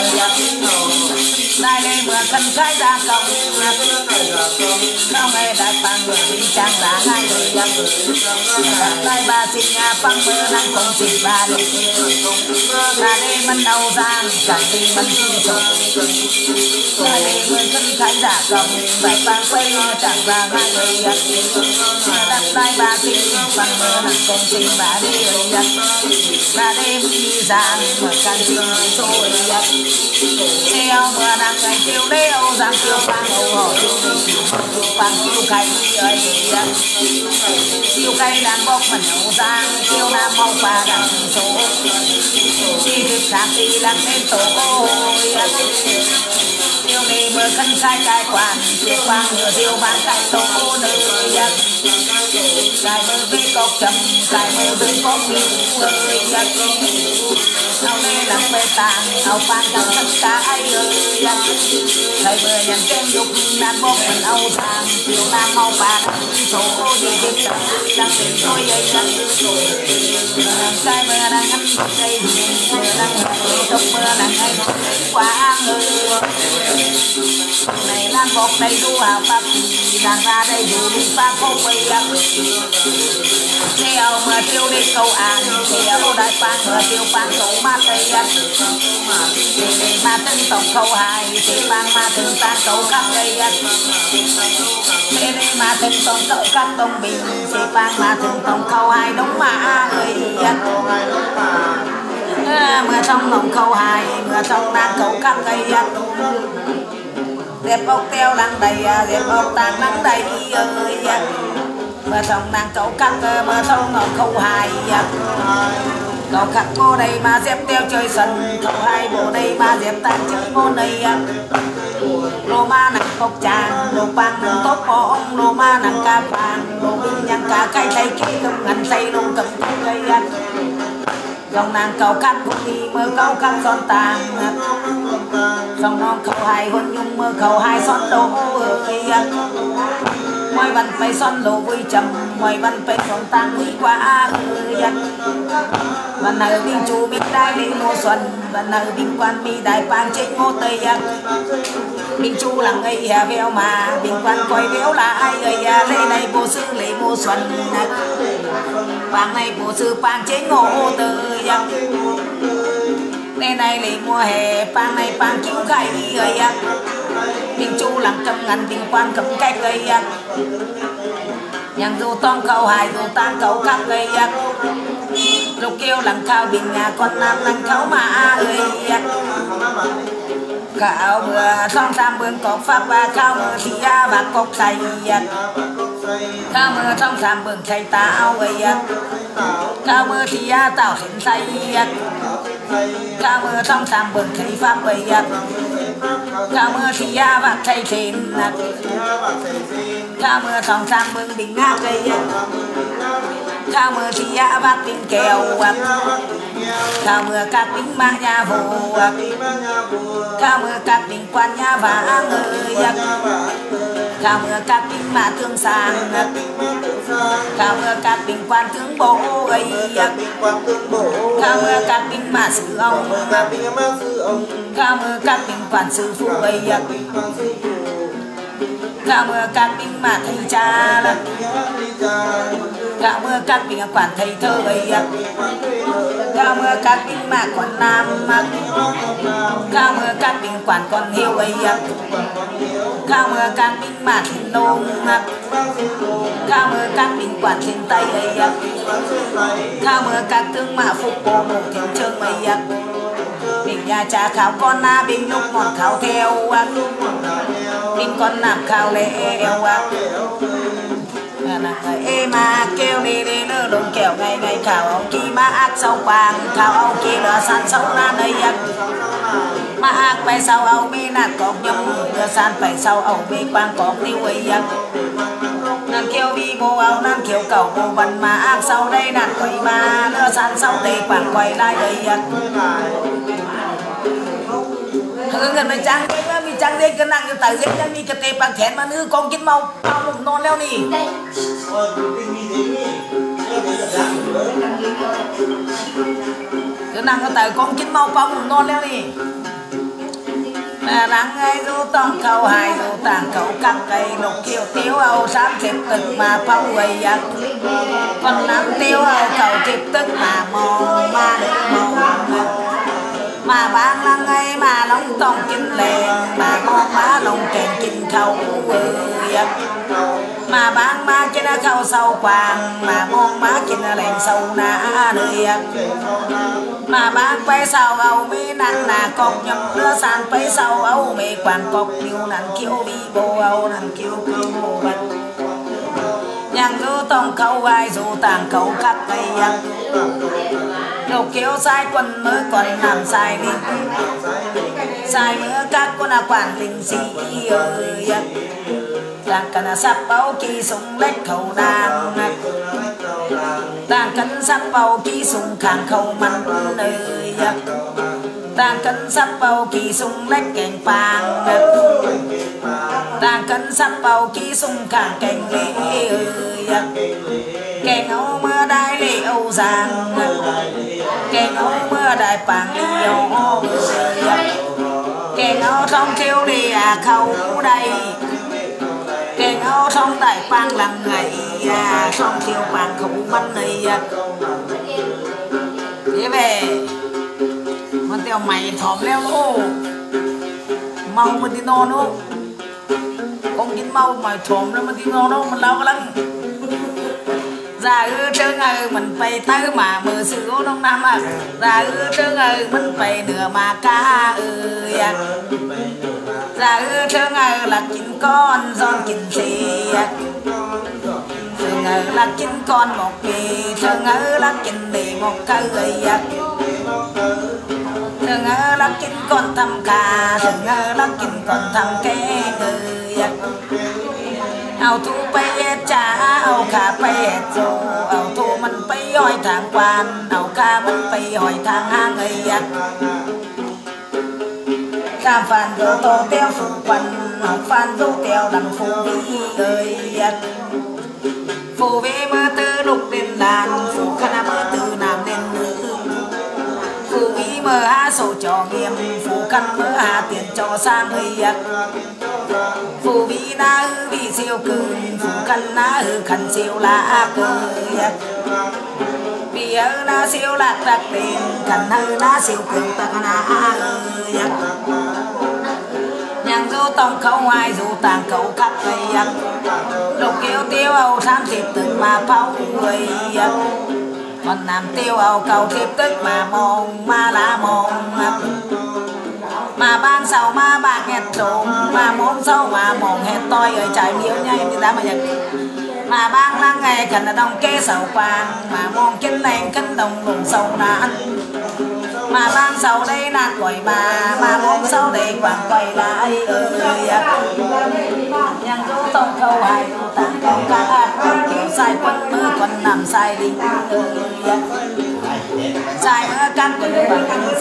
đại lê mưa cần khai ra công không ngày đại phản người đi trang là hai người đại bà xin nhà phăng mưa năng công trình bà đi bà đi mình đầu giang chẳng đi mình xin sổ đại lê mưa cần khai ra công đại phản quay chẳng ra hai người đặt đại bà xin phăng mưa năng công trình bà đi bà đi đi giang mưa cần xin sổ theo mưa năng ngày tiêu đeo giang tiêu phang âu họ tiêu phang tiêu cây ấy tiêu cây đang bốc mình âu giang tiêu nam mong bà đang số chi thức khác đi đang lên tổ tiêu này mưa khăn khai cai quản tiêu phang ngựa tiêu bán cai tổ nơi cài mơ với cọc chầm cài mơ với cọc miêu ơi giặc áo lê lặng bê tàng áo phan căng tất cả ai ơi giặc thầy mơ nhằm kem dục nam bốc mình áo sàng chiều nam màu bạc số đi tiếp tập đang tìm tôi dây giặc cài mơ đang ngắm cây mơ đang ngồi trong mơ đang ngay quá ơi này lan bọc đầy đu hào pháp đàn ra đây dù đi pha không quay giặc theo mà tiêu đi câu an theo đại phan mà tiêu phan cầu ma tây giặc để mà tân tổng câu hai thì phan mà thường phan cầu khắp đây giặc để mà tân tổng cầu khắp tông bình thì phan mà thường tổng câu hai đúng mà người giặc mưa trong lòng câu hai mưa trong đang cầu khắp đây giặc dẹp ốc teo đang đầy dẹp ốc tang đang đầy ơi mưa trong đang cầu khắp mưa trong lòng câu hai cầu khắp ngô đây mà dẹp teo chơi sân cầu hai bộ đây mà dẹp tan chữ ngô đây lô ma nặng cốc tràng lô bang nặng tốt có ông lô ma nặng ca vàng lô binh nhang ca cây thay kia lông ngành xây lô cầm cung cây dòng nàng cầu khắp cũng đi mơ cầu khắp son tàng dòng non cầu hai hôn nhung mơ cầu hai son đồ ơi ngoài văn phải son đồ vui trầm ngoài văn phải son tàng vui quá ơi văn ở bình chu biết đại lý mùa xuân văn ở bình quan mi đại bang trên ngô tây bình chu là ngây hà véo mà bình quan coi véo là ai ơi lấy này bộ sư lấy mùa xuân bang này bộ sư bang trên ngô tây đây này lấy mùa hè bang này bang kiếm khai ơi bình chu làm cầm ngàn bình quan cầm cách ơi nhàng dù tông cầu hai dù tan cầu khắp ơi lúc kêu lặng khao bình nhà con nam lặng khao mà ơi khao mưa song sam bươn cọc pháp và khao mưa thì ra và cọc say khao mưa song sam bươn say tao ơi khao mưa thì ra tao hình say khao mưa song sam bươn say pháp ơi khao mưa thì ra và say thìn khao mưa song sam bươn bình ngáp ơi khao mưa thì ra và bình kèo khao mưa các bình ma nhà vô khao mưa các bình quan nhà vàng ơi khao mưa các bình mà thương sang khao mưa các bình quan tướng bố ơi khao mưa các bình mà sư ông khao mưa các bình quan sư phụ ơi khao mưa các bình mà thầy cha khao mưa các bình quản thầy thơ ơi khao mưa các bình mà con nam khao mưa các bình quản con hiếu ơi khao mưa các bình mà thiên lông khao mưa các bình quản thiên tây ơi khao mưa các tướng mà phục bộ một thiên trương ơi bình nhà cha khao con na bình lúc ngọn khao theo bình con nằm khao lễ eo ê mà kêu đi đi nơ đồn kẹo ngày ngày khảo ông kia mà ác sâu quàng khảo ông kia lửa sàn sâu ra đây mà ác phải sau ông bê nạt cọc nhung lửa sàn phải sau ông bê quang cọc tiêu ấy nàng kêu đi bố áo nàng kêu cầu bố văn mà ác sau đây nạt quay mà lửa sàn sau đây quảng quay lại đây hướng gần mình trang cái mình trang đây cái nàng như tại dễ nhân mi cái tê bằng thẹn mà nữ con kín mau mau một non leo nì cái nàng như tại con kín mau mau một non leo nì nắng ngay du tông cầu hai du tàng cầu căng cây lục kiều tiêu âu sáng chịp tức mà phao quầy giặc còn nắng tiêu âu cầu chịp tức mà mòn mà mòn mà bán lăng ngay mà lông tông kinh lệ mà con má lông kèn kinh khâu mà bán má trên khâu sâu quàng mà con má trên lèn sâu nã đời mà bán phải sau âu mi nặng là cọc nhập đưa sàn phải sau âu mê quàng cọc nhiều nặng kêu đi bồ âu nặng kêu kêu bồ bạch nhàng du tông khâu vai dù tàng khâu khắp cây lục kéo sai quân mới còn làm sai đi sai nữa các con là quản linh sĩ ơi đang cần sắp bao kỳ sung lách khẩu đang đang cần sắp bao kỳ sung khang khẩu mặn ơi đang cần sắp bao kỳ sung lách kèn pang đang cần sắp bao kỳ sung khang kèn lê ơi kèn âu mưa đai lê âu giang kèn âu mưa đai pang lê âu kèn âu thông kêu đi à khâu đây kèn âu thông đại pang lằng ngày à thông kêu pang khẩu mặn này thế vềมันเตียวใหม่ถอมแล้วลูกเมามันที่นอนลูกคงกินเมาใหม่ถอมแล้วมันที่นอนลูกมันเล่ากำลังra ư trơn ơi mình bay tới mà mưa sữa đông nam à ra ư trơn ơi mình bay nửa mà cá ơi ra ư trơn ơi là chín con giòn chín xì trơn ơi là chín con một kỳ trơn ơi là chín bì một cây đừng ơ lắc chín con thăm cà đừng ơ lắc chín con thăm kê người ao thu bay hết cha ao khả bay hết dù ao thu mình bay hỏi thang quan ao khả mình bay hỏi thang hang người cam phàn vô tô tiêu phụ quần học phàn vô tiêu đằng phụ vi ơi phụ vi mơ tư lục đến đàn phụ khả mơ tư nam đến nữ phụ vi mơ hạ sổ cho nghiêm phụ căn mơ hạ tiền cho sang người phụ vi na hư vi siêu cường phụ căn na hư khẩn siêu là cười vì ơ na siêu lạc đặc tiền khẩn hư na siêu cường tạc na ơi nhang dâu tông khẩu hoài dù tàng khẩu khắc cây lục kêu tiêu âu tham thiệp từng mà pháo người còn làm tiêu âu cầu thiệp tức mà mong mà là mong mà ban sau mà bạc hẹt trộm mà mong sau mà mong hẹt toi ở trái miếu nha em đã mà nhật mà ban đang ngày cần là đông kê sầu quang mà mong kinh lành kinh đồng lùng sầu nàn mà ban sau đây nạt quẩy bà mà mong sau đây quảng quẩy lại ơi nhang dấu tông khâu hai tàng câu ca kiểu sai quân mơ còn nằm sai đi sai mơ các quân bằng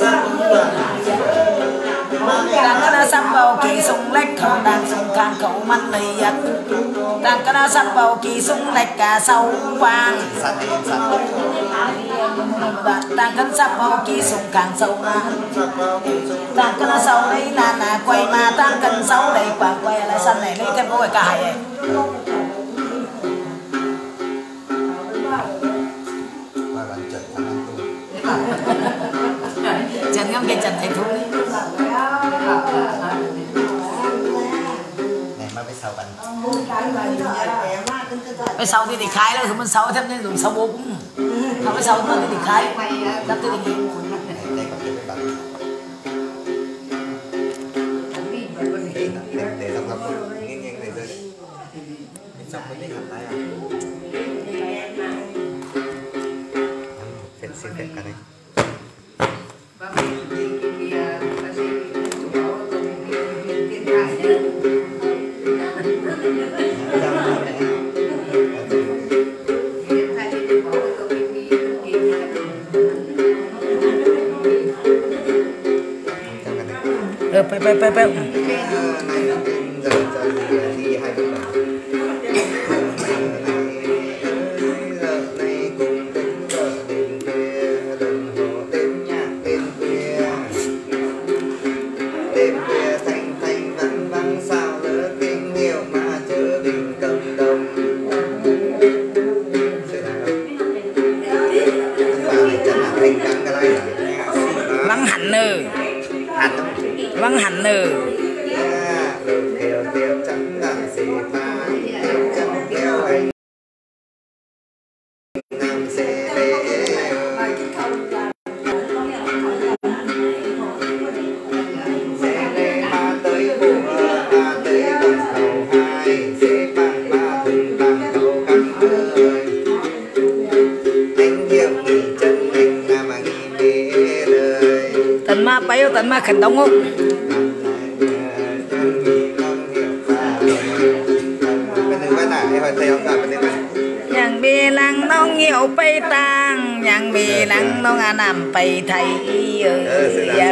đang có đã sắp vào kỳ sung lách khẩu đang sung khang khẩu mắt lì đang có đã sắp vào kỳ sung lách cả sau vàng đang cân sắp vào kỳ sung khang sâu na đang có đã sau đấy là là quay mà đang cần sau đấy quảng quay lại sân này lấy thêm có cả hai chân ngắm cái chân thầy thú này mà bây sau bạn bây sau thì thì khai đó thì mình sau thêm nên dùng sau bố cũng không bây sau mình thì khai đắp tới thì đây còn cái bạn để để làm làm nghiêng nghiêng này thôi bên trong mới hẳn lại à xin phép cả đây ไปไปไปไปvắng hẳn nè vắng hẳn nè tận ma bay tận ma khẩn đông không thầy thầy ông cả bên đây này ยังเบลังน้องเหี่ยวไปต่างยังเบลังน้องอานำไปไทยเอออยาก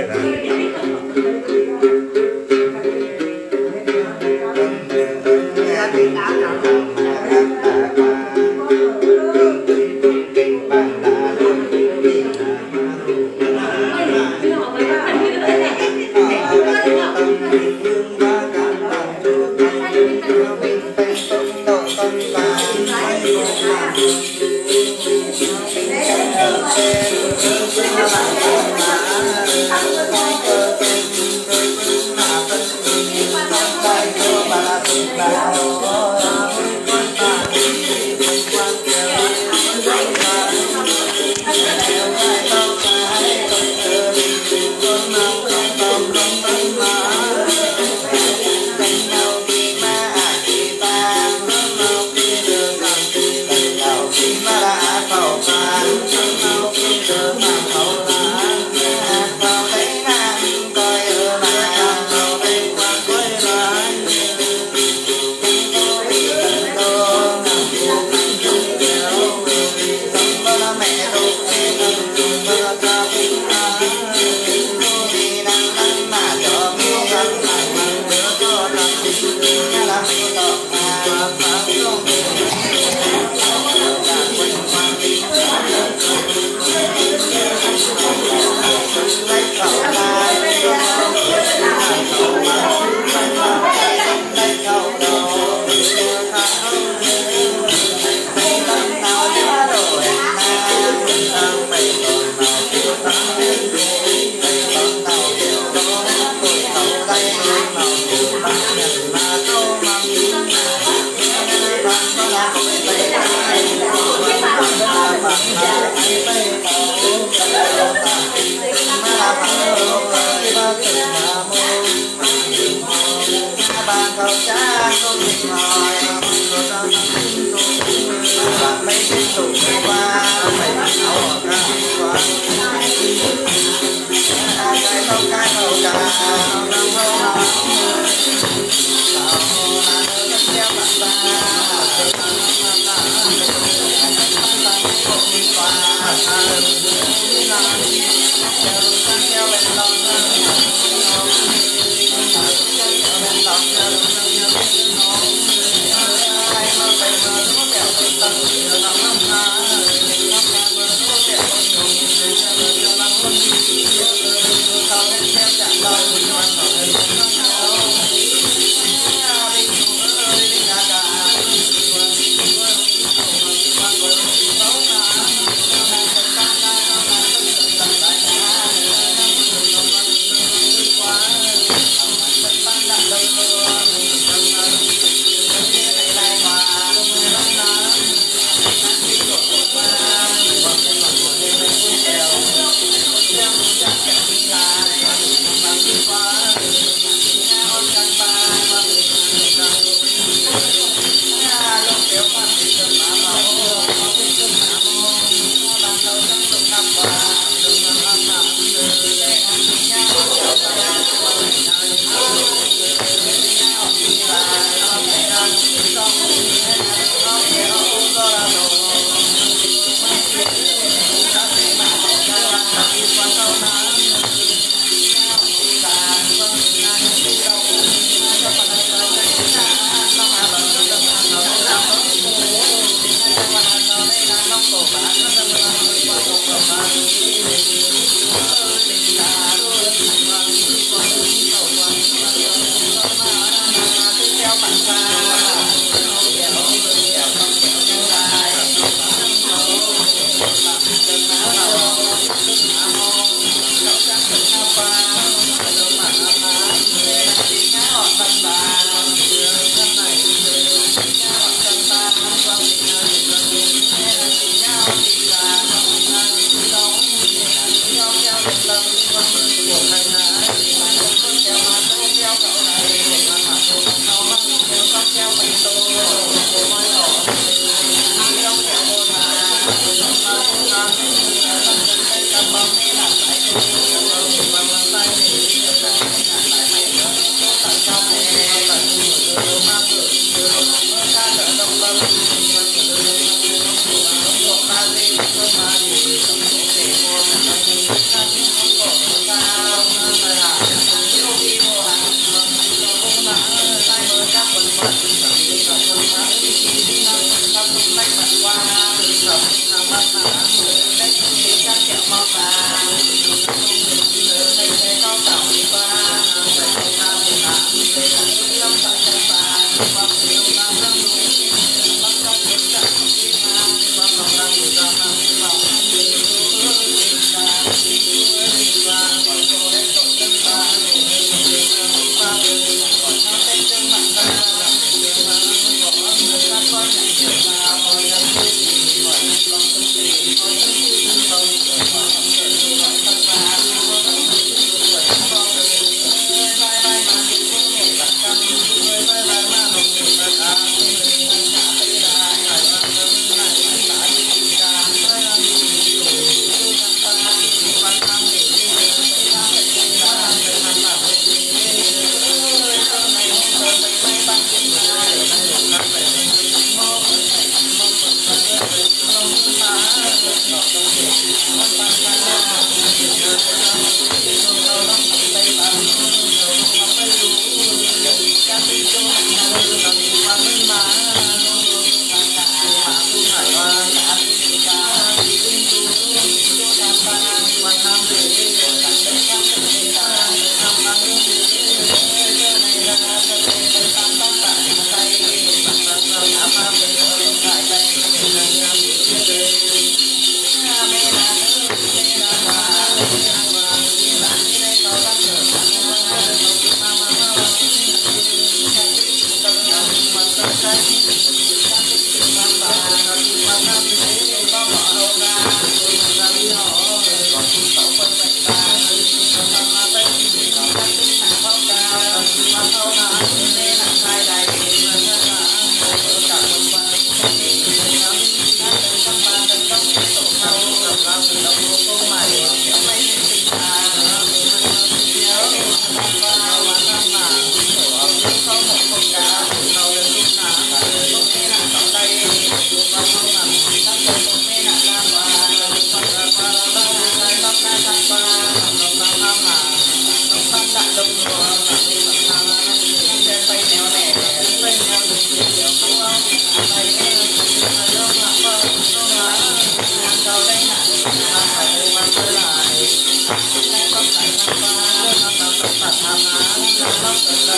Hãy subscribe cho kênh Ghiền Mì Gõ để không bỏ lỡ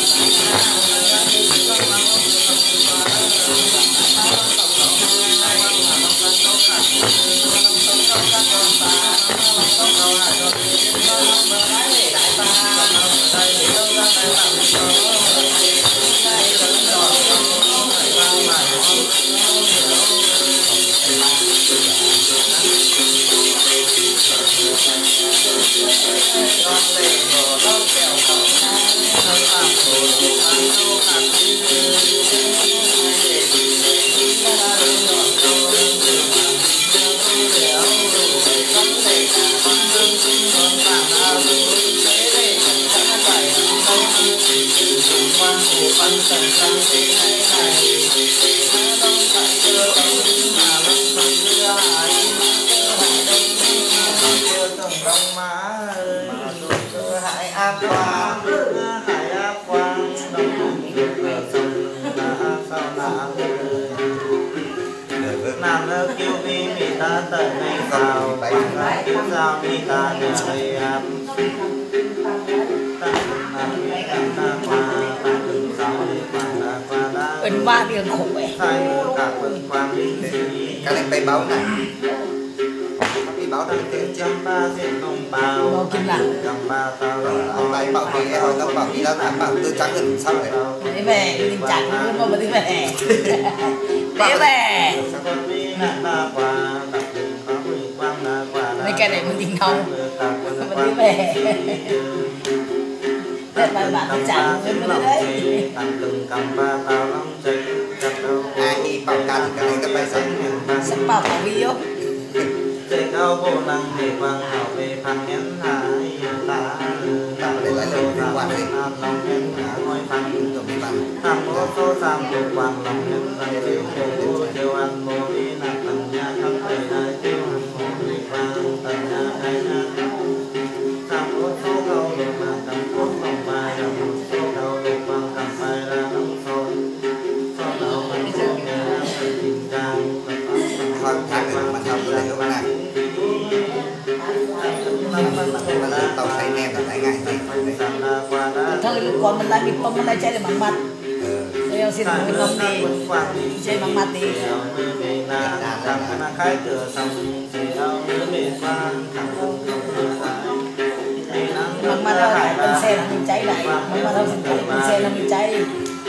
Bên ba tiếng khổ ấy. Cái này bay báo này. Bay báo đang tiếng chăm ba diện công bào. Báo kim lạc. Bay bảo thì em nó bảo đi ra làm bảo tư trắng gần sao vậy? Đi về, đi chặt nó không mà đi về. Đi về. Mấy cái này mình tình không. Mà đi về. Để bài bạn nó chặt nó đi đấy. Ai bảo can cái này các bay sẵn. Sẵn bảo bảo vi vô. Để cao vô năng để vang hào về phang nhắn hài ta ta để lại lời liên quan đi. lòng nhân ngồi phang Rồi bị bắn. tham có số sam thuộc quang lòng nhân rằng tiêu khổ tiêu ăn mô đi nạp tầng nhà thắng tề đại tiêu hằng mô đi vang tầng nhà khai nhà tham có số câu lục là cầm cốt lòng bài là một số câu lục vang cầm bài là nông sôi số đầu mình số nhà tự tình trang Thôi tháng này mà không có cái này. Tao thấy nem là thấy ngày gì. Thôi còn mình lại bị bông mình lại chơi để bằng mặt. Tôi xin mình bông đi. Chơi bằng mặt đi. Bằng mặt đâu con xe là mình cháy lại. Bằng mặt đâu xin cháy con xe là mình cháy.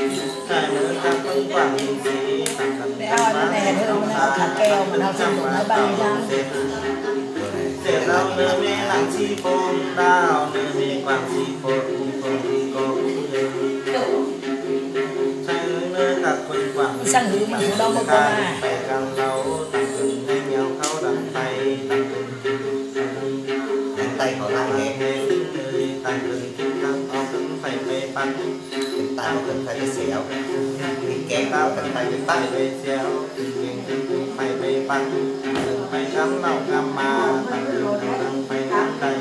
Để ao anh này hẹn hơn mình ao thả keo mình ao xin đủ nó băng ra. Để lâu nữa mê lặng chi phôn đào nữa mê quảng chi phôn phôn chi cô Sai lưới nơi các quân quảng Sang hữu mà hữu đâu mà con à. Phải càng lâu tăng từng nhanh nhau khâu đằng tay tăng từng Đánh tay họ lại nghe. tăng từng kim tăng o cứng phải mê bắn Chúng ta cần phải cái xéo. Kéo tao cần phải cái phải tắt. mê xéo phải mê bắn đừng phải ngắm lòng ngắm mà tăng từng đừng phải ngắm tay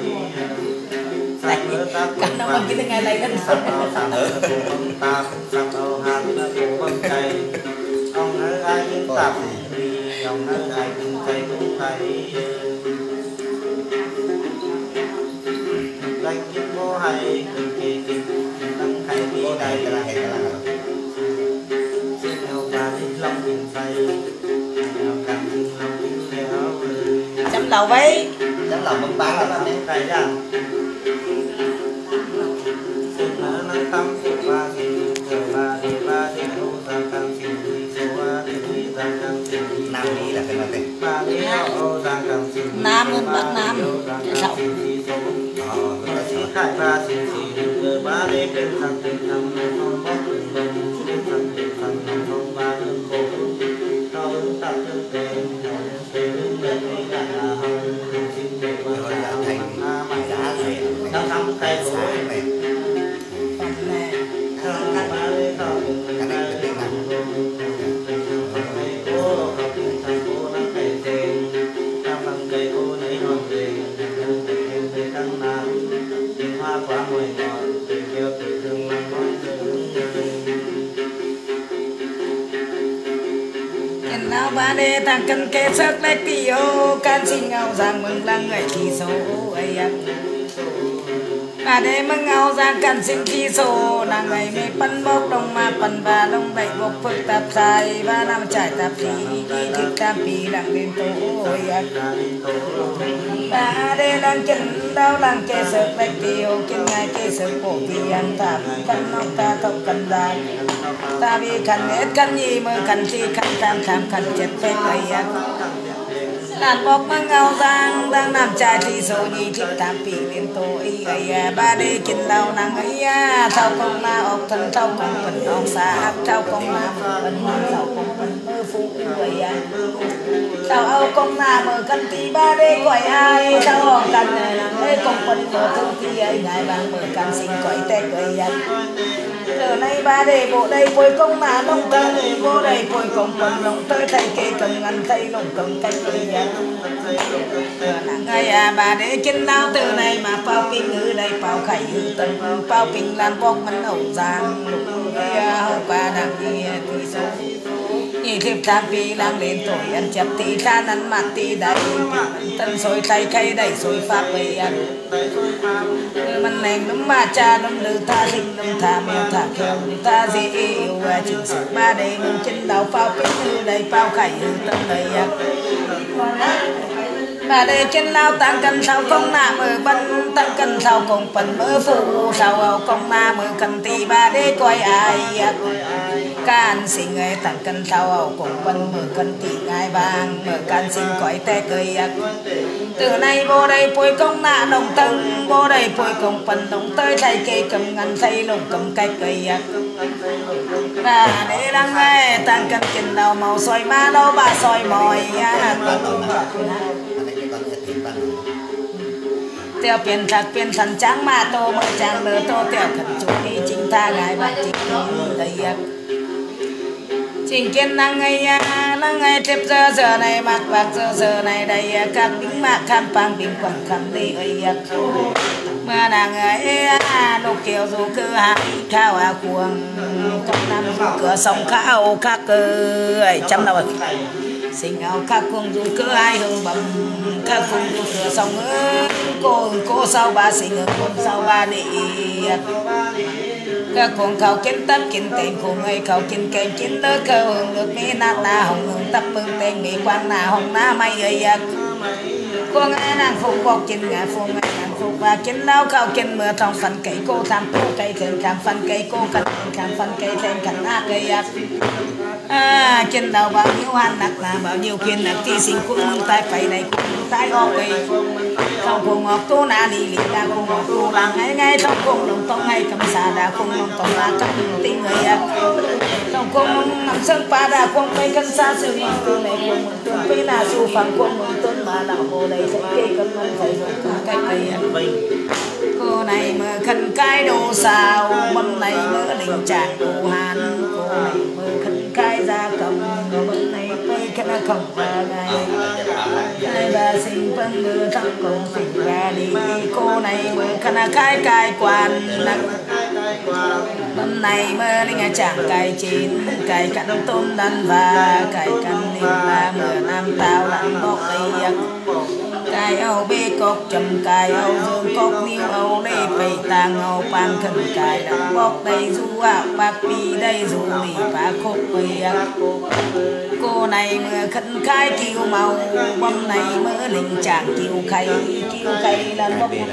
Cả năm bằng cái ngày này đó. Sam ở cùng tam sam đầu hạt là cùng bông cây ông ở ai cũng tập thì ông ở ai cũng thấy cũng thấy đánh những mô hay cực kỳ kỳ đăng hay đi đây Cái là hệ cái là. xin yêu ta đi lòng tình say yêu càng xin lòng tình theo Chấm đầu với. Chắc là mừng bán các bạn đấy. cái rằng xin ở nắng tâm xin ba xin chờ ba đi ba đi đâu ra càng xin đi số a đi đi ra càng xin đi Nam đi là cái là gì? ba đi đâu ra càng xin đi Nam hơn Bắc Nam. Sao? Ờ, tôi đã Chỉ sợ. khai ba xin xin chờ ba đi bên thằng tình thằng này không bóc đường đồng bên thằng tình thằng này không ba đường cổ cao ứng tạo tương tên tên lên đi là hồng xin để Rồi qua là thành mày giá rẻ. nó thắm cây của Sáng này. Còn nè. không ba đi tao đừng Cái này là cái này. thành phố nó cây tiền trong lòng cây ô nấy non tiền tiền về căng nam tiền hoa quả mùi ngọt tiền kêu từ thương lòng nói Em nào ba đê tăng cân kê sắc lấy kỳ ô can xin ngao rằng mừng là người kỳ số ấy ạ. mà để mừng áo ra cần sinh khí sổ là ngày mê bắn bốc đông mà bắn và đông đầy bốc phức tạp dài và năm trải tạp phí đi thích tạp phí lặng đêm tối và để làng chân đau làng kê sợt bạch tiêu kinh ngày kê sợt cổ thì ăn tạp khăn nóc ta thông cần đàn ta vì khăn hết khăn nhi mơ khăn chi khăn tam tham khăn chết phép ấy đàn bọc mang áo giang đang nằm trai thì số nhị thích tam phí liên tối ấy ba đê kinh đau nàng ấy thao công na ốc thân thao công phần ốc xa thao công na mơ phần thao công phần mơ phụ người thao áo công na mơ khăn tí ba đê quậy ai thao hòn khăn nàng ấy công phần mơ thông tí ấy ngài vàng mơ khăn sinh quậy tê quậy dân từ nay ba đê bộ đây phôi công na lông tơ bộ đây phôi công phần lông tơ thay kê cầm ngăn thay lông cầm cách quậy dân nàng ấy à bà đê kinh đau từ này mà bao kinh ngữ đây bao khải hư tân bao kinh lan bốc mắn hậu giang lục kia hậu qua đằng kia thì số nhị thiệp tham phi lang lên tuổi ăn chập thì tha nắn mặt thì đầy tân sôi thay khay đầy sôi pháp về ăn mình nành đúng mà cha đúng lư tha linh đúng tha mèo thả kêu ta dễ yêu chỉnh sự ba đây mình chân đầu bao kinh ngữ đây bao khải hư tân đầy ăn bà đây trên lao tăng cần sao công na mơ bắn tăng cần sao công phần mơ phụ sao công na mơ cần tì bà đây coi ai can sinh người tăng cần sao công phần mơ cần tì ngai vàng mơ can sinh coi tê cười từ nay vô đây phôi công na đồng tân vô đây phôi công phần đồng tới thay kê cầm ngăn thay lồng cầm cách cười bà đây đang nghe tăng cần kinh đầu màu xoay ma đâu bà xoay mỏi tiêu biến thật biến thần trắng mà tô mơ trắng lỡ tô tiêu thần chủ đi chính ta gái và chính đầy trình kiến năng ngày năng ngày tiếp giờ giờ này mặc bạc giờ giờ này đầy các bính mạc khăn pang bính quần khăn đi ấy mà nàng ấy lục kiều dù cứ hai khao à cuồng trong năm cửa sông khao khác cơ ấy trăm đâu sinh áo khác cuồng dù cứ ai hương bầm khác cuồng dù cửa sông ơi cô cô sau ba sinh ở con sau ba đi các cuồng khao kiến tấp kiến tên cuồng ấy khao kiến kèm kiến đỡ khao hương được mi nát na hồng hương tấp bưng tên mi quan na hồng na mây ấy cuồng ấy nàng phục bọc chín ngã cuồng ấy nàng phục và kiến lao khao kiến mưa trong phần cây cô tham cô cây thêm tham phần cây cô cần tham phần cây thêm cần na cây à trên đầu bao nhiêu han nặng là bao nhiêu kiên nặng thì sinh cũng mong tai phải này cũng tai ngọc cây không cùng ngọc tu na đi liền ra cùng ngọc tu là ngay ngay trong cùng đồng tông ngay cầm xà đà cùng đồng tông là trong tình người trong cùng nằm sân pa đà cùng cây cân xa sự ngọc tu này cùng một tuần phi là su phẳng cùng một tuần mà đạo hồ đây sẽ kê cầm ngân phải một cái cây cô này mà khăn cái đồ xào mâm này mơ đình chàng đồ hàn cô này mơ khăn cái ra cầm mâm này cây cái nó không và ngày hai bà sinh phân mưa trong cùng phình ra đi cô này mơ khăn cái cái quan nặng mâm này mơ đình chàng cái chín cái cắn tôm đan và cái cắn linh là mưa nam tao lặn bốc đầy cái âu bê cốc chầm cái âu dương cốc niu âu đây phải tàng âu pang khẩn cái đằng bốc đây du ạ bạc bì đây du lì phá khúc bì cô này mưa khẩn khai kiêu màu bông này mơ linh chàng kiêu khay kiêu khay là bốc cái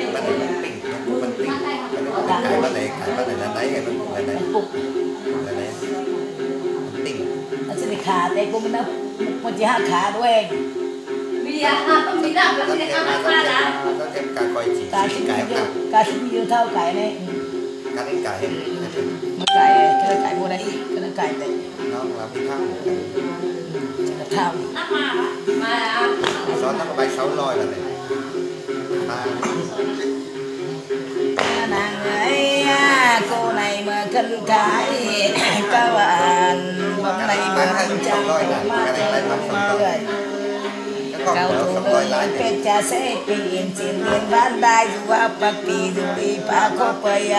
vấn đề cái vấn đề là đấy cái vấn đề là đấy tỉnh nó sẽ khá thế cũng đâu một chỉ hạ khá đôi nó thêm cả coi chỉ cá xin cái nhiều cá xin nhiều thao cái này cá đến cái một cái cái cái mua đây cái cái này nó là phi thao thao gió nó bay sáu loi là này ba nàng ấy cô này mà cân cái các bạn hôm nay mà mình chẳng có mà người cầu thủ lớn pe cha sẽ tiền tiền tiền van đai dù áp bạc bì dù đi phá khô bơi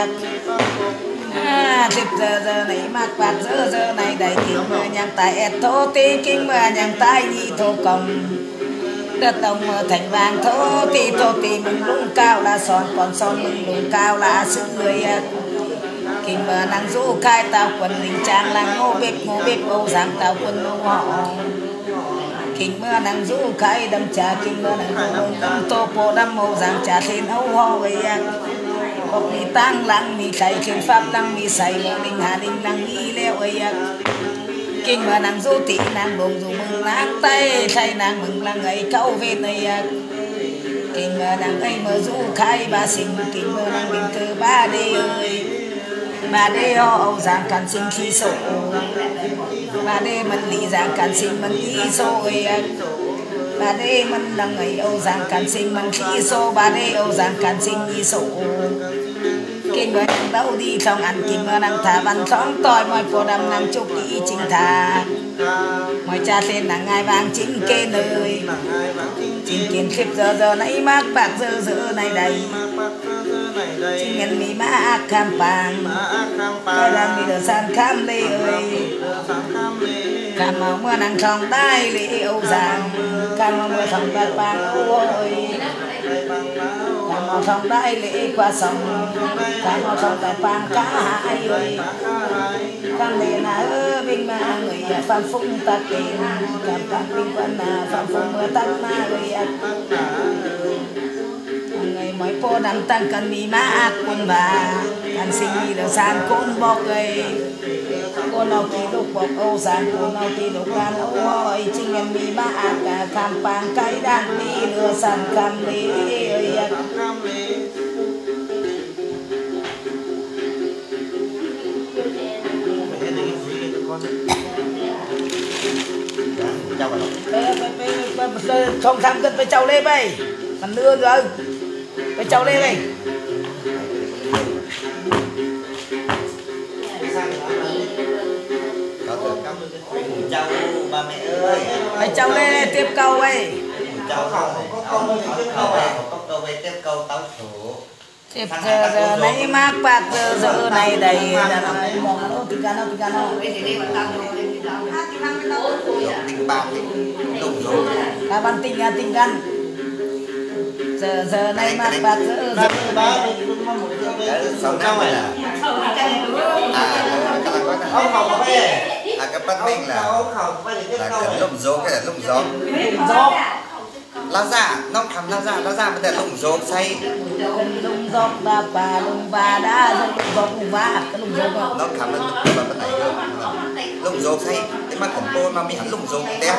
à tiếp giờ giờ này mặc bạc giờ giờ này đầy kinh mưa nhang tai ẹt thô tí kinh mưa nhang tai nhị thô công đất đồng thành vàng thô thì thô thì mừng lung cao là son còn son mừng lung cao là sức người kim mơ năng du khai tao quần đình trang là ngô bếp ngô bếp âu giang tao quân ngô họ kim mơ năng du khai đâm trà kim mơ năng ngô đâm tô bộ đâm âu giang trà thiên âu họ vậy bọc mi tăng lăng mi thầy thiên pháp lăng mi say ngô đình hà đình lăng mi leo vậy kinh mà nàng du tỷ nàng buồn dù mừng nát tay thay nàng mừng là ngày câu về này kinh mà nàng ấy mở du khai ba sinh kinh mà nàng bình cơ ba đê ơi ba đê ho âu giang can sinh khi sổ ba đê mình lý giang can sinh mình ý sổ ơi ba đê mình là ngày âu giang can sinh mình khi sổ ba đê âu giang can sinh ý sổ kinh mà nàng đâu đi trong ăn kinh mà nàng thả văn sóng tỏi mọi phổ đầm nàng chúc ý chính thà mọi cha tên là ngài vàng chính kê nơi chính kiến khiếp giờ giờ nãy mát bạc giờ giờ này đầy chính nhân mi má ác kham pàng cái đang đi đờ san kham lê ơi kham màu mưa nàng thòng đai lê âu giang kham màu mưa thòng bạc bàng âu ơi kham màu thòng đai lê qua sông kham màu thòng bạc bàng cá hai ơi kham lê na ơ bình mà người phạm phúc tạc tiền kham pàng bình quân na phạm phúc mưa tắc na người ngày mỗi phố đăng tăng cần mi má ác quân bà cần sinh mi đờ san côn bọc ơi cô nào kỳ lục bọc âu san cô nào kỳ lục can âu hỏi chính nhân mi má ác cả cam pang cái đàn mi đờ san cam lý ơi không tham cần phải trâu lên bay mình đưa rồi phải trâu lên bay Châu ba mẹ ơi phải trâu lên tiếp câu bay Châu không có câu tiếp câu có câu về tiếp câu tao thủ tiếp giờ giờ này mát bạc giờ giờ này đầy mong nó tình cảm nó tình cảm nó tình bạn đúng rồi là bạn tình à tình cảm giờ giờ này mát bạc giờ giờ sống năm là à ông học ở đây à cái bắt mình là là cần lồng gió cái là lồng gió gió lá giả nó cầm lá giả lá giả mới để lồng gió say lồng gió ba ba lồng ba đã lồng gió lồng ba cái lồng gió nó cầm lên cái bên này lồng gió say nếu mà cần cô mà mình hẳn lồng gió đen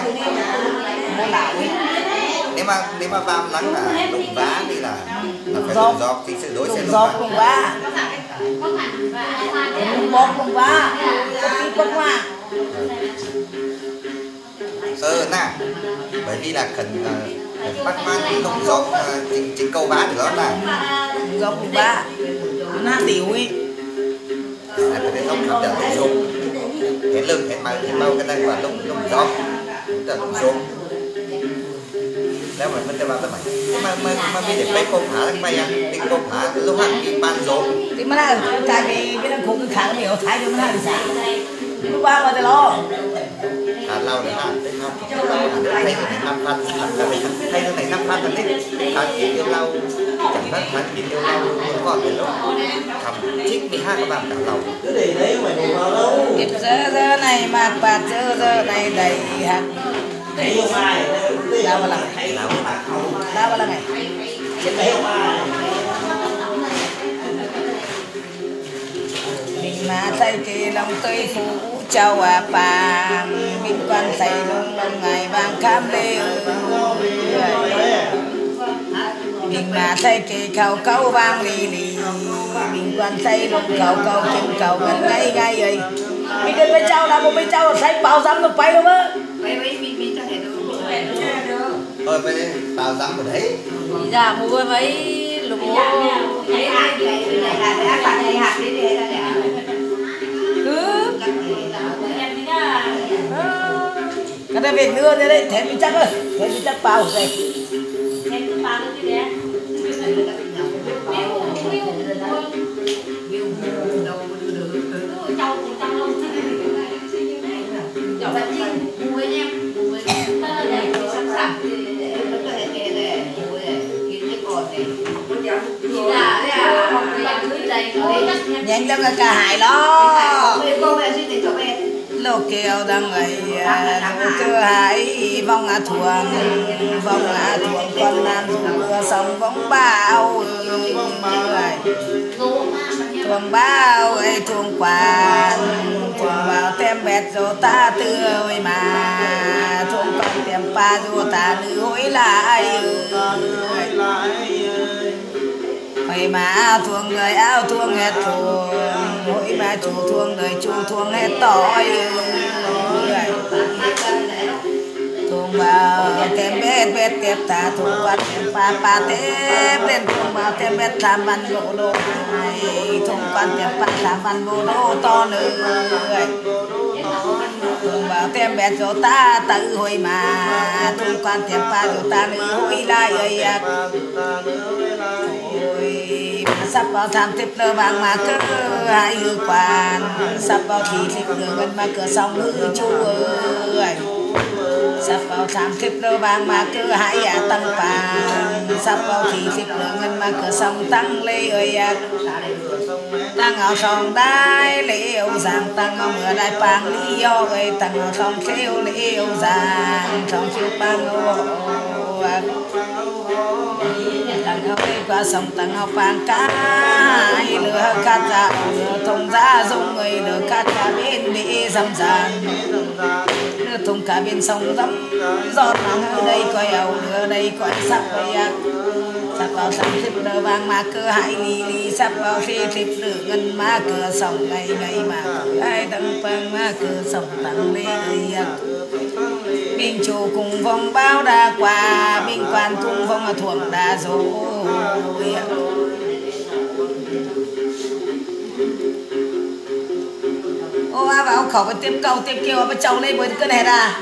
nếu mà nếu mà vam lắng là lồng vá thì là là phải lồng gió thì sự đối sẽ lồng gió lồng vá lồng bọc lồng vá cái bọc hoa ờ nè bởi vì là cần bắt man lồng gió chính chính câu vá được đó là lồng gió lồng vá nó tiểu ấy là cái lồng cầm được lồng gió cái lưng cái màu cái màu cái này là lồng lồng gió là lồng gióแล้วมันมันจะมาทำไมมันมันมันมีเด็กไปโกงหาทำไมอ่ะไปโกงหาลูกหันมีบ้านโซ่ thì mà là tại vì cái thằng khủng khẳng miểu thái cho nó là gì lúc ba mà thì lo หาเราเนี่ยนะได้ครับให้ไหนน้ำพันให้ไหนน้ำพันตอนนี้การกินเดียวเราจากนั้นการกินเดียวเราก็เป็นแล้วทำชิคมีห้ากระบาดกับเรา Kịp giờ giờ này mạc bạc giờ giờ này đầy hạt Đau vào lần này Đau vào lần này Chết đấy Mình mà thấy kỳ lòng tươi phú châu à bàng Mình quan thấy lông lông ngày vàng khám lê mình mà thấy kỳ khẩu câu vang lì lì mình quan thấy lông khẩu câu kim cầu gần ngay ngay vậy mình đến với cháu là một với cháu thấy bao dám được bay đâu á thôiไปbao dám ở đấy dạ mua mấy lục cái này về nưa thế đấy thế mình chắc ơi thế mình chắc bao rồi nhanh lắm cả hải lo lô kêu đang ngày cơ hải vong à thuồng vong à thuồng con nam mưa sông vong bao thuồng bao ấy thuồng quan thuồng vào tem bẹt rồi ta tươi mà thuồng con tem pa rồi ta nữ hối lại hồi mà thuồng người áo thuồng hết thuồng hồi mà chủ thuồng đời chủ thuồng hết tỏi thuồng vào tem bét bét kẹp ta thuồng vào tem pa pa tem lên thuồng vào tem bét tham văn bộ đồ thuồng vào tem pa tham văn bộ đồ to nữa thuồng vào tem bét cho ta tự hồi mà thuồng vào tem pa cho ta nữa hồi lại ơi sắp vào tham tiếp lơ vàng mà cơ hai hư quan sắp vào thì tiếp lơ ngân mà cửa xong ngữ chú ơi sắp vào tham tiếp lơ vàng mà cơ hai à tăng vàng sắp vào thì tiếp lơ ngân mà cửa xong tăng lê ơi tăng áo sòng đai liễu giang tăng áo mưa đai pang lý do ơi tăng áo sòng kêu liễu giang sòng kêu pang ô tăng áo đi qua sông tăng áo pang cá lửa cát ra lửa thùng ra dung người lửa cát cả bên bị dầm dàn lửa thùng cả bên sông dẫm giọt nắng ở đây coi ảo lửa đây coi sắp vậy ạ sắp vào sông tiếp lửa vàng mà cơ hại lì lì sắp vào khi tiếp lửa ngân mà cửa sông ngày ngày mà ai tăng pang mà cửa sông tăng lên ạ bình chủ cùng vong bao đa qua bình quan cùng vong thuồng đa rồi ô à vào khẩu và tiếp câu tiếp kêu và trồng lên với cái này ra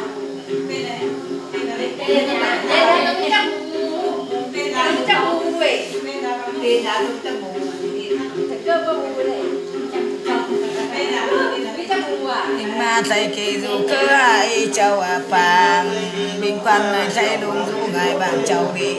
mà thầy kỳ dù cơ ai châu à pang bình quan này thầy đúng dù ngày bạn châu đi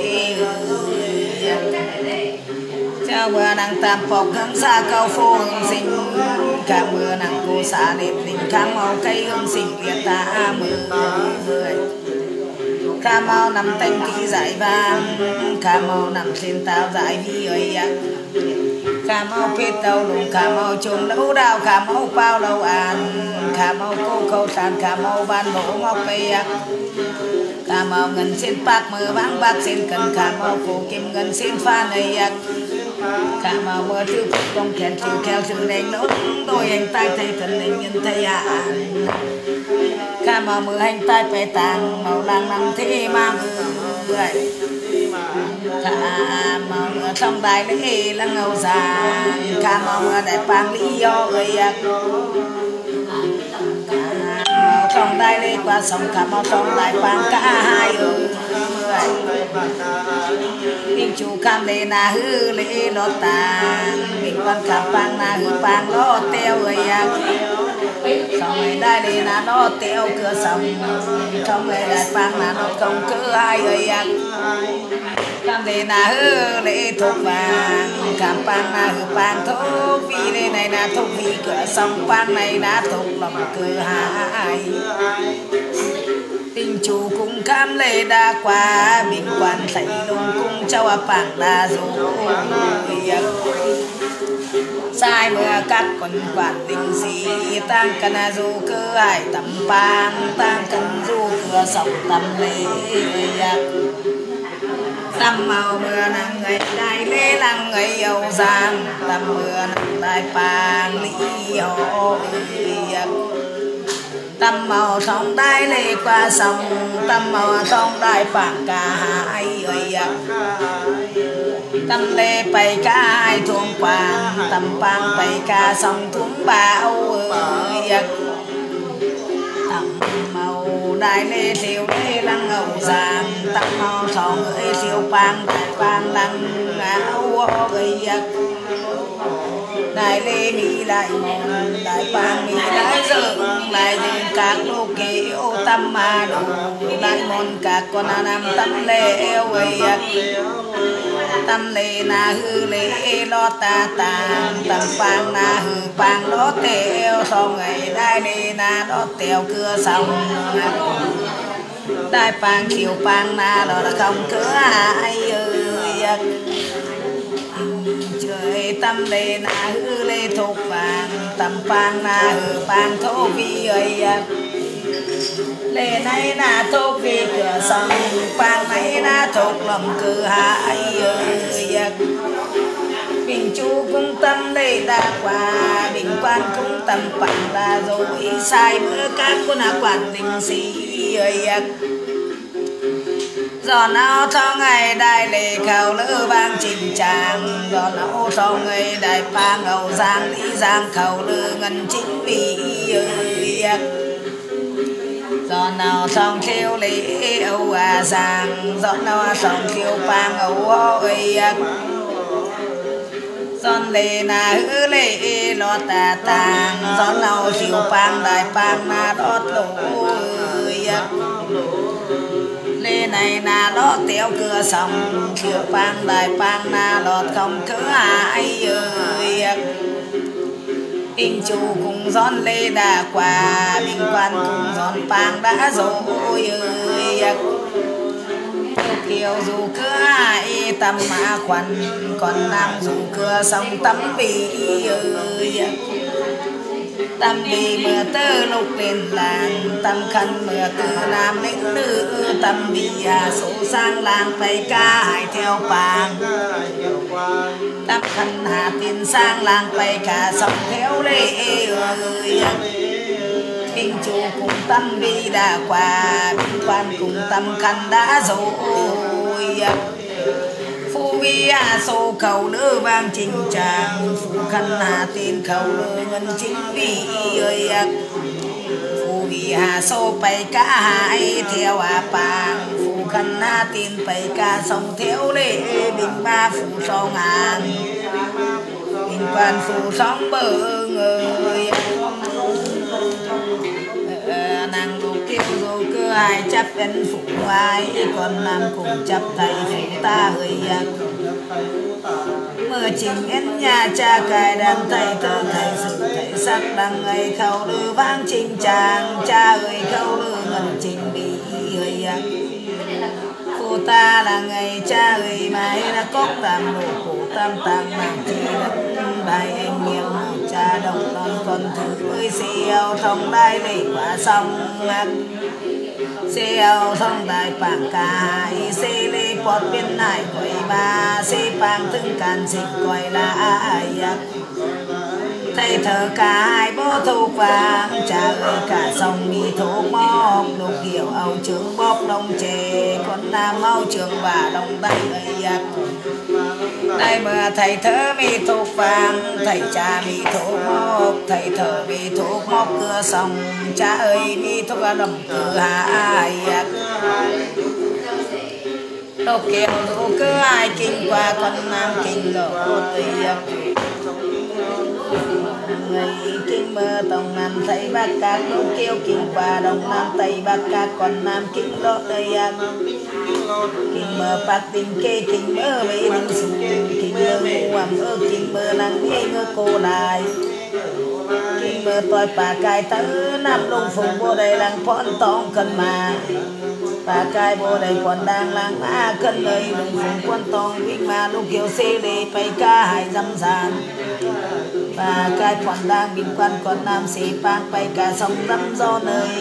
châu mưa nàng tam bọc kháng xa cao phô hương sinh cả mưa nàng cô xa liệt đình kháng màu cây hương sinh liệt ta mưa khá mau nằm tanh ký giải vang khá mau nằm trên tao giải vi ơi ạ khá mau phết tàu lùng khá mau trùng lâu đào khá mau bao lâu an khá mau cô câu tàn khá mau ban lỗ ngọc cây ạ khá mau ngân xin bạc mưa vang bạc xin cần khá mau cô kim ngân xin pha này ạ khá mau mưa tiêu cục công khen chiều keo chừng đèn nấu đôi hành tay thầy thần hình nhân thầy ạ khá mau mưa hành tay bè tàng màu làng nằm thế mà mưa khá mau mưa trong đài lễ lăng ngầu giàng khá mau mưa đại pang lý do ơi ạ trong đài lễ qua sông khá mau trong đài pang cả hai ơi bình chủ cam lê na hư lễ lót tàng bình quan cam pang na hư pang lót teo ơi ạ trong ngày đại lễ na lót teo cửa sông trong ngày đại pang na lót công cứ hai ơi ạ cam lê na hư lễ thuộc vàng cam pang na hư pang thúc vì lễ này na thúc vì cửa sông pang này na thúc lòng cửa hai bình chủ cùng cam lê đa qua bình quan thầy lùng cùng châu à pang đa rồi sai mưa cắt còn quản đình gì tăng cần du cơ hải tầm pang tăng cần du cửa sông tầm lê tầm màu mưa nắng ngày đại lễ lăng ngày yêu giang tầm mưa nắng đại pang lý hộ tầm màu sông đại lễ qua sông tầm màu sông đại pang cả hai ơi tâm lê bày ca hai thuông quang tâm pang bày ca sông thuông bao ơi tầm màu đại lê thiêu lê lăng ngầu giang tầm màu sông ơi thiêu pang đại pang lăng áo ơi đại lê mỹ lại mòn đại bang mỹ lại dựng lại dựng các lô kê ô tâm mà đủ đại mòn các con nam tâm lê eo ấy tâm lê na hư lê lo ta tàng tâm bang na hư bang lo tèo sau ngày đại lê na lo tèo cưa xong đại bang chiều bang na lo là không cửa ai ơi trời tâm lê na hư lê thuộc vàng tâm bang na hư bang thô vi ơi lê này na thuộc vi cửa xong bang này na thuộc lòng cửa hai ơi bình chú cũng tâm lê đa quả bình quan cũng tâm bằng là rồi sai bữa các con hạ quản tình sĩ ơi gió nào cho ngày đại lệ khảo lữ vang trình tràng gió nào cho ngày đại pa ngầu giang lý giang khảo lữ ngân chính vị ơi gió nào xong khiêu lễ âu à giang gió nào xong khiêu pa ngầu ơi giòn lệ na hư lệ lo ta tàng gió nào chiều pang đại pang na đót lỗ lê này na đó téo cửa xong chiều pang đại pang na lọt không cửa ai ơi bình chủ cùng giòn lê đà quả bình quan cùng giòn pang đã rồi ơi kiều dù cửa ai tâm mà quần còn nam dù cửa xong tâm bị ơi tâm bị mưa tơ lục lên làng tâm khăn mưa từ nam đến nữ tâm bị à số sang làng phải ca hải theo bàng tâm khăn hà tiền sang làng phải cả sông theo lê ơi bình chủ cùng tâm bị đã qua bình quan cùng tâm khăn đã rồi phu vi hà số khẩu nữ vang trình tràng phu khăn hà tiền khẩu nữ ngân chính vị ơi phu vi hà số bày cả hai theo à bàng phu khăn hà tiền bày cả sông theo lệ bình ba phu sông ngàn bình quan phu sông bờ người nàng lục kiều dù cứ ai chấp ấn phụ ai còn nam cùng chấp tay phụ ta hơi mưa trình ấn nhà cha cài đàn tay thơ thầy sự thầy sắc đằng ngày khâu lư vang trình chàng cha ơi khâu lư ngân trình bị hơi phụ ta là ngày cha ơi mãi đã cốc tam đồ cổ tam tàng nàng chi đất bài anh nhiều cha đồng non con thử ơi xeo thông đai lệ quả sông xeo thông đai bảng ca hai xê lê bọt biên hải quầy ba xê bảng từng càn dịch quầy là ai thầy thờ cả hai bố thuộc vàng cha ơi cả sông mi thuộc mọc lục hiểu âu trướng bóp đông chè con nam âu trường và đông tây ấy đây mà thầy thơ mi thuộc vàng thầy cha mi thuộc mọc thầy thờ mi thuộc mọc cửa sông cha ơi mi thuộc lòng cửa hai lục hiểu lục cửa ai kinh qua con nam kinh lộ tây ngày kinh mơ tổng nam thấy bác các lúc kêu kinh qua đông nam tây bác các còn nam kinh lót đây ăn kinh mơ bác tình kê kinh mơ mấy đinh sùng kinh mơ ngu ẩm ơ kinh mơ lăng nghe ngơ cô đài kinh mơ tôi bà cài tớ nam lông phùng vô đây lăng phón tông cần mà bà cài vô đây còn đang lăng á cân nơi lông phùng quân tông vinh mà lúc kiểu xê lê bay ca hải dâm sàn và cái còn đang bình quan còn nam sĩ bang bay cả sông lâm do nơi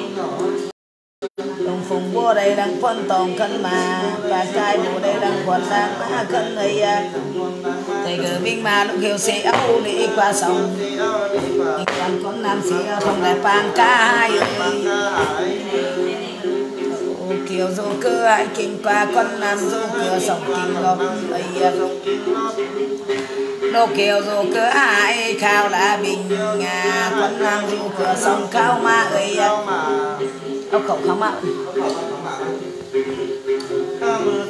đồng phùng vô đây đang phân tòng cân mà và cái vô đây đang còn đang má cân này thầy gửi binh mà lúc hiểu sĩ âu đi qua sông bình quan còn nam sĩ không lại bang cả hai kiều dù cơ ai kinh qua con nam dù cửa sông kinh ngọc ấy lô kiều dù cơ ai khao là bình nhà con nam dù cửa sông khao ma ấy ốc khẩu khao ma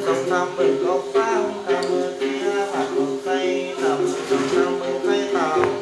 Hãy subscribe cho kênh Ghiền Mì Gõ để không bỏ lỡ những video hấp dẫn.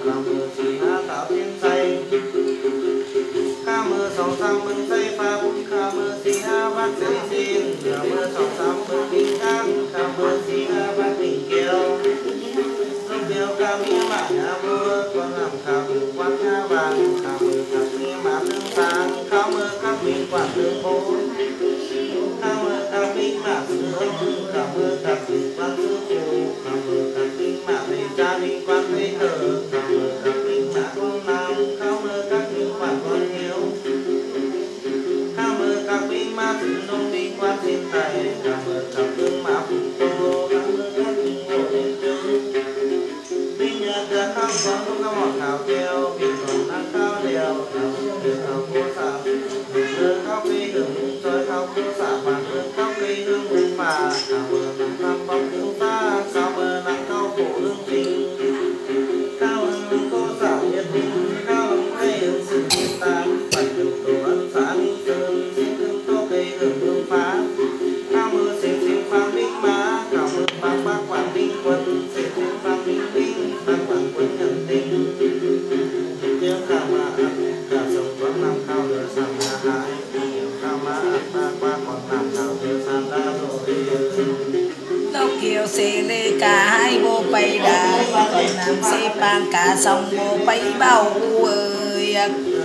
bác sĩ xin cảm ơn sòng sắm mưa bình an cảm ơn xin bác tỉnh kiều lúc điều cảm ơn bạn nhà vua con làm cảm ơn quan nhà vàng cảm ơn các nghĩa mã lương sáng cảm ơn các minh quản lương bố cảm ơn các minh mã sư ông cảm ơn các minh quan sư phụ cảm ơn các minh mã thầy cha minh quan thầy thờ cảm ơn các minh mã con nam cảm ơn các minh quản con hiếu cảm ơn các minh mã sư nông minh quan thiên tài cảm ơn các minh mã phụ tô cảm ơn các minh ngộ đến chứng minh nhờ cả khám con không có mọt thảo kêu mình còn đang cao liều thảo từ thảo cô xạo hương khóc cây hương rồi khóc cô xạo và hương khóc cây hương hương phà cảm ơn nắng thăm bóng hương xa cảm ơn nắng cao khổ hương tình cao ơn hương cô xạo nhiệt tình cao ơn cây hương sự thiên tàng bạch được tổ ân sáng sơn xin hương tô cây hương hương phá cao ơn xin xin phan minh má cảm ơn bác bác quản minh quân xin xin phan minh minh bác quản quân nhân tình tiếng ca ma cả sông quán nam cao lửa sang nhà hại nhiều ca ma ba qua còn nam cao lửa sang đá rồi đâu kiều xê lê cả hai vô bay đại còn nam xê bang cả sông vô bay bao ơi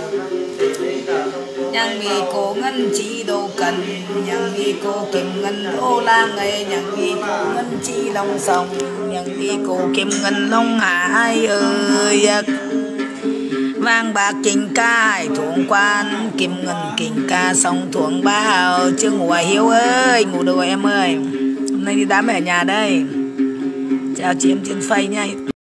nhang mi cô ngân chi đồ cần nhang mi cô kim ngân đô la ngày nhang mi cô ngân chi long sông nhang mi cô kim ngân long hải ơi vang bạc kinh ca hải thuồng quan kim ngân kinh ca sông thuồng bao chưa ngủ à Hiếu ơi ngủ được rồi em ơi hôm nay đi đám ở nhà đây chào chị em trên Face nha.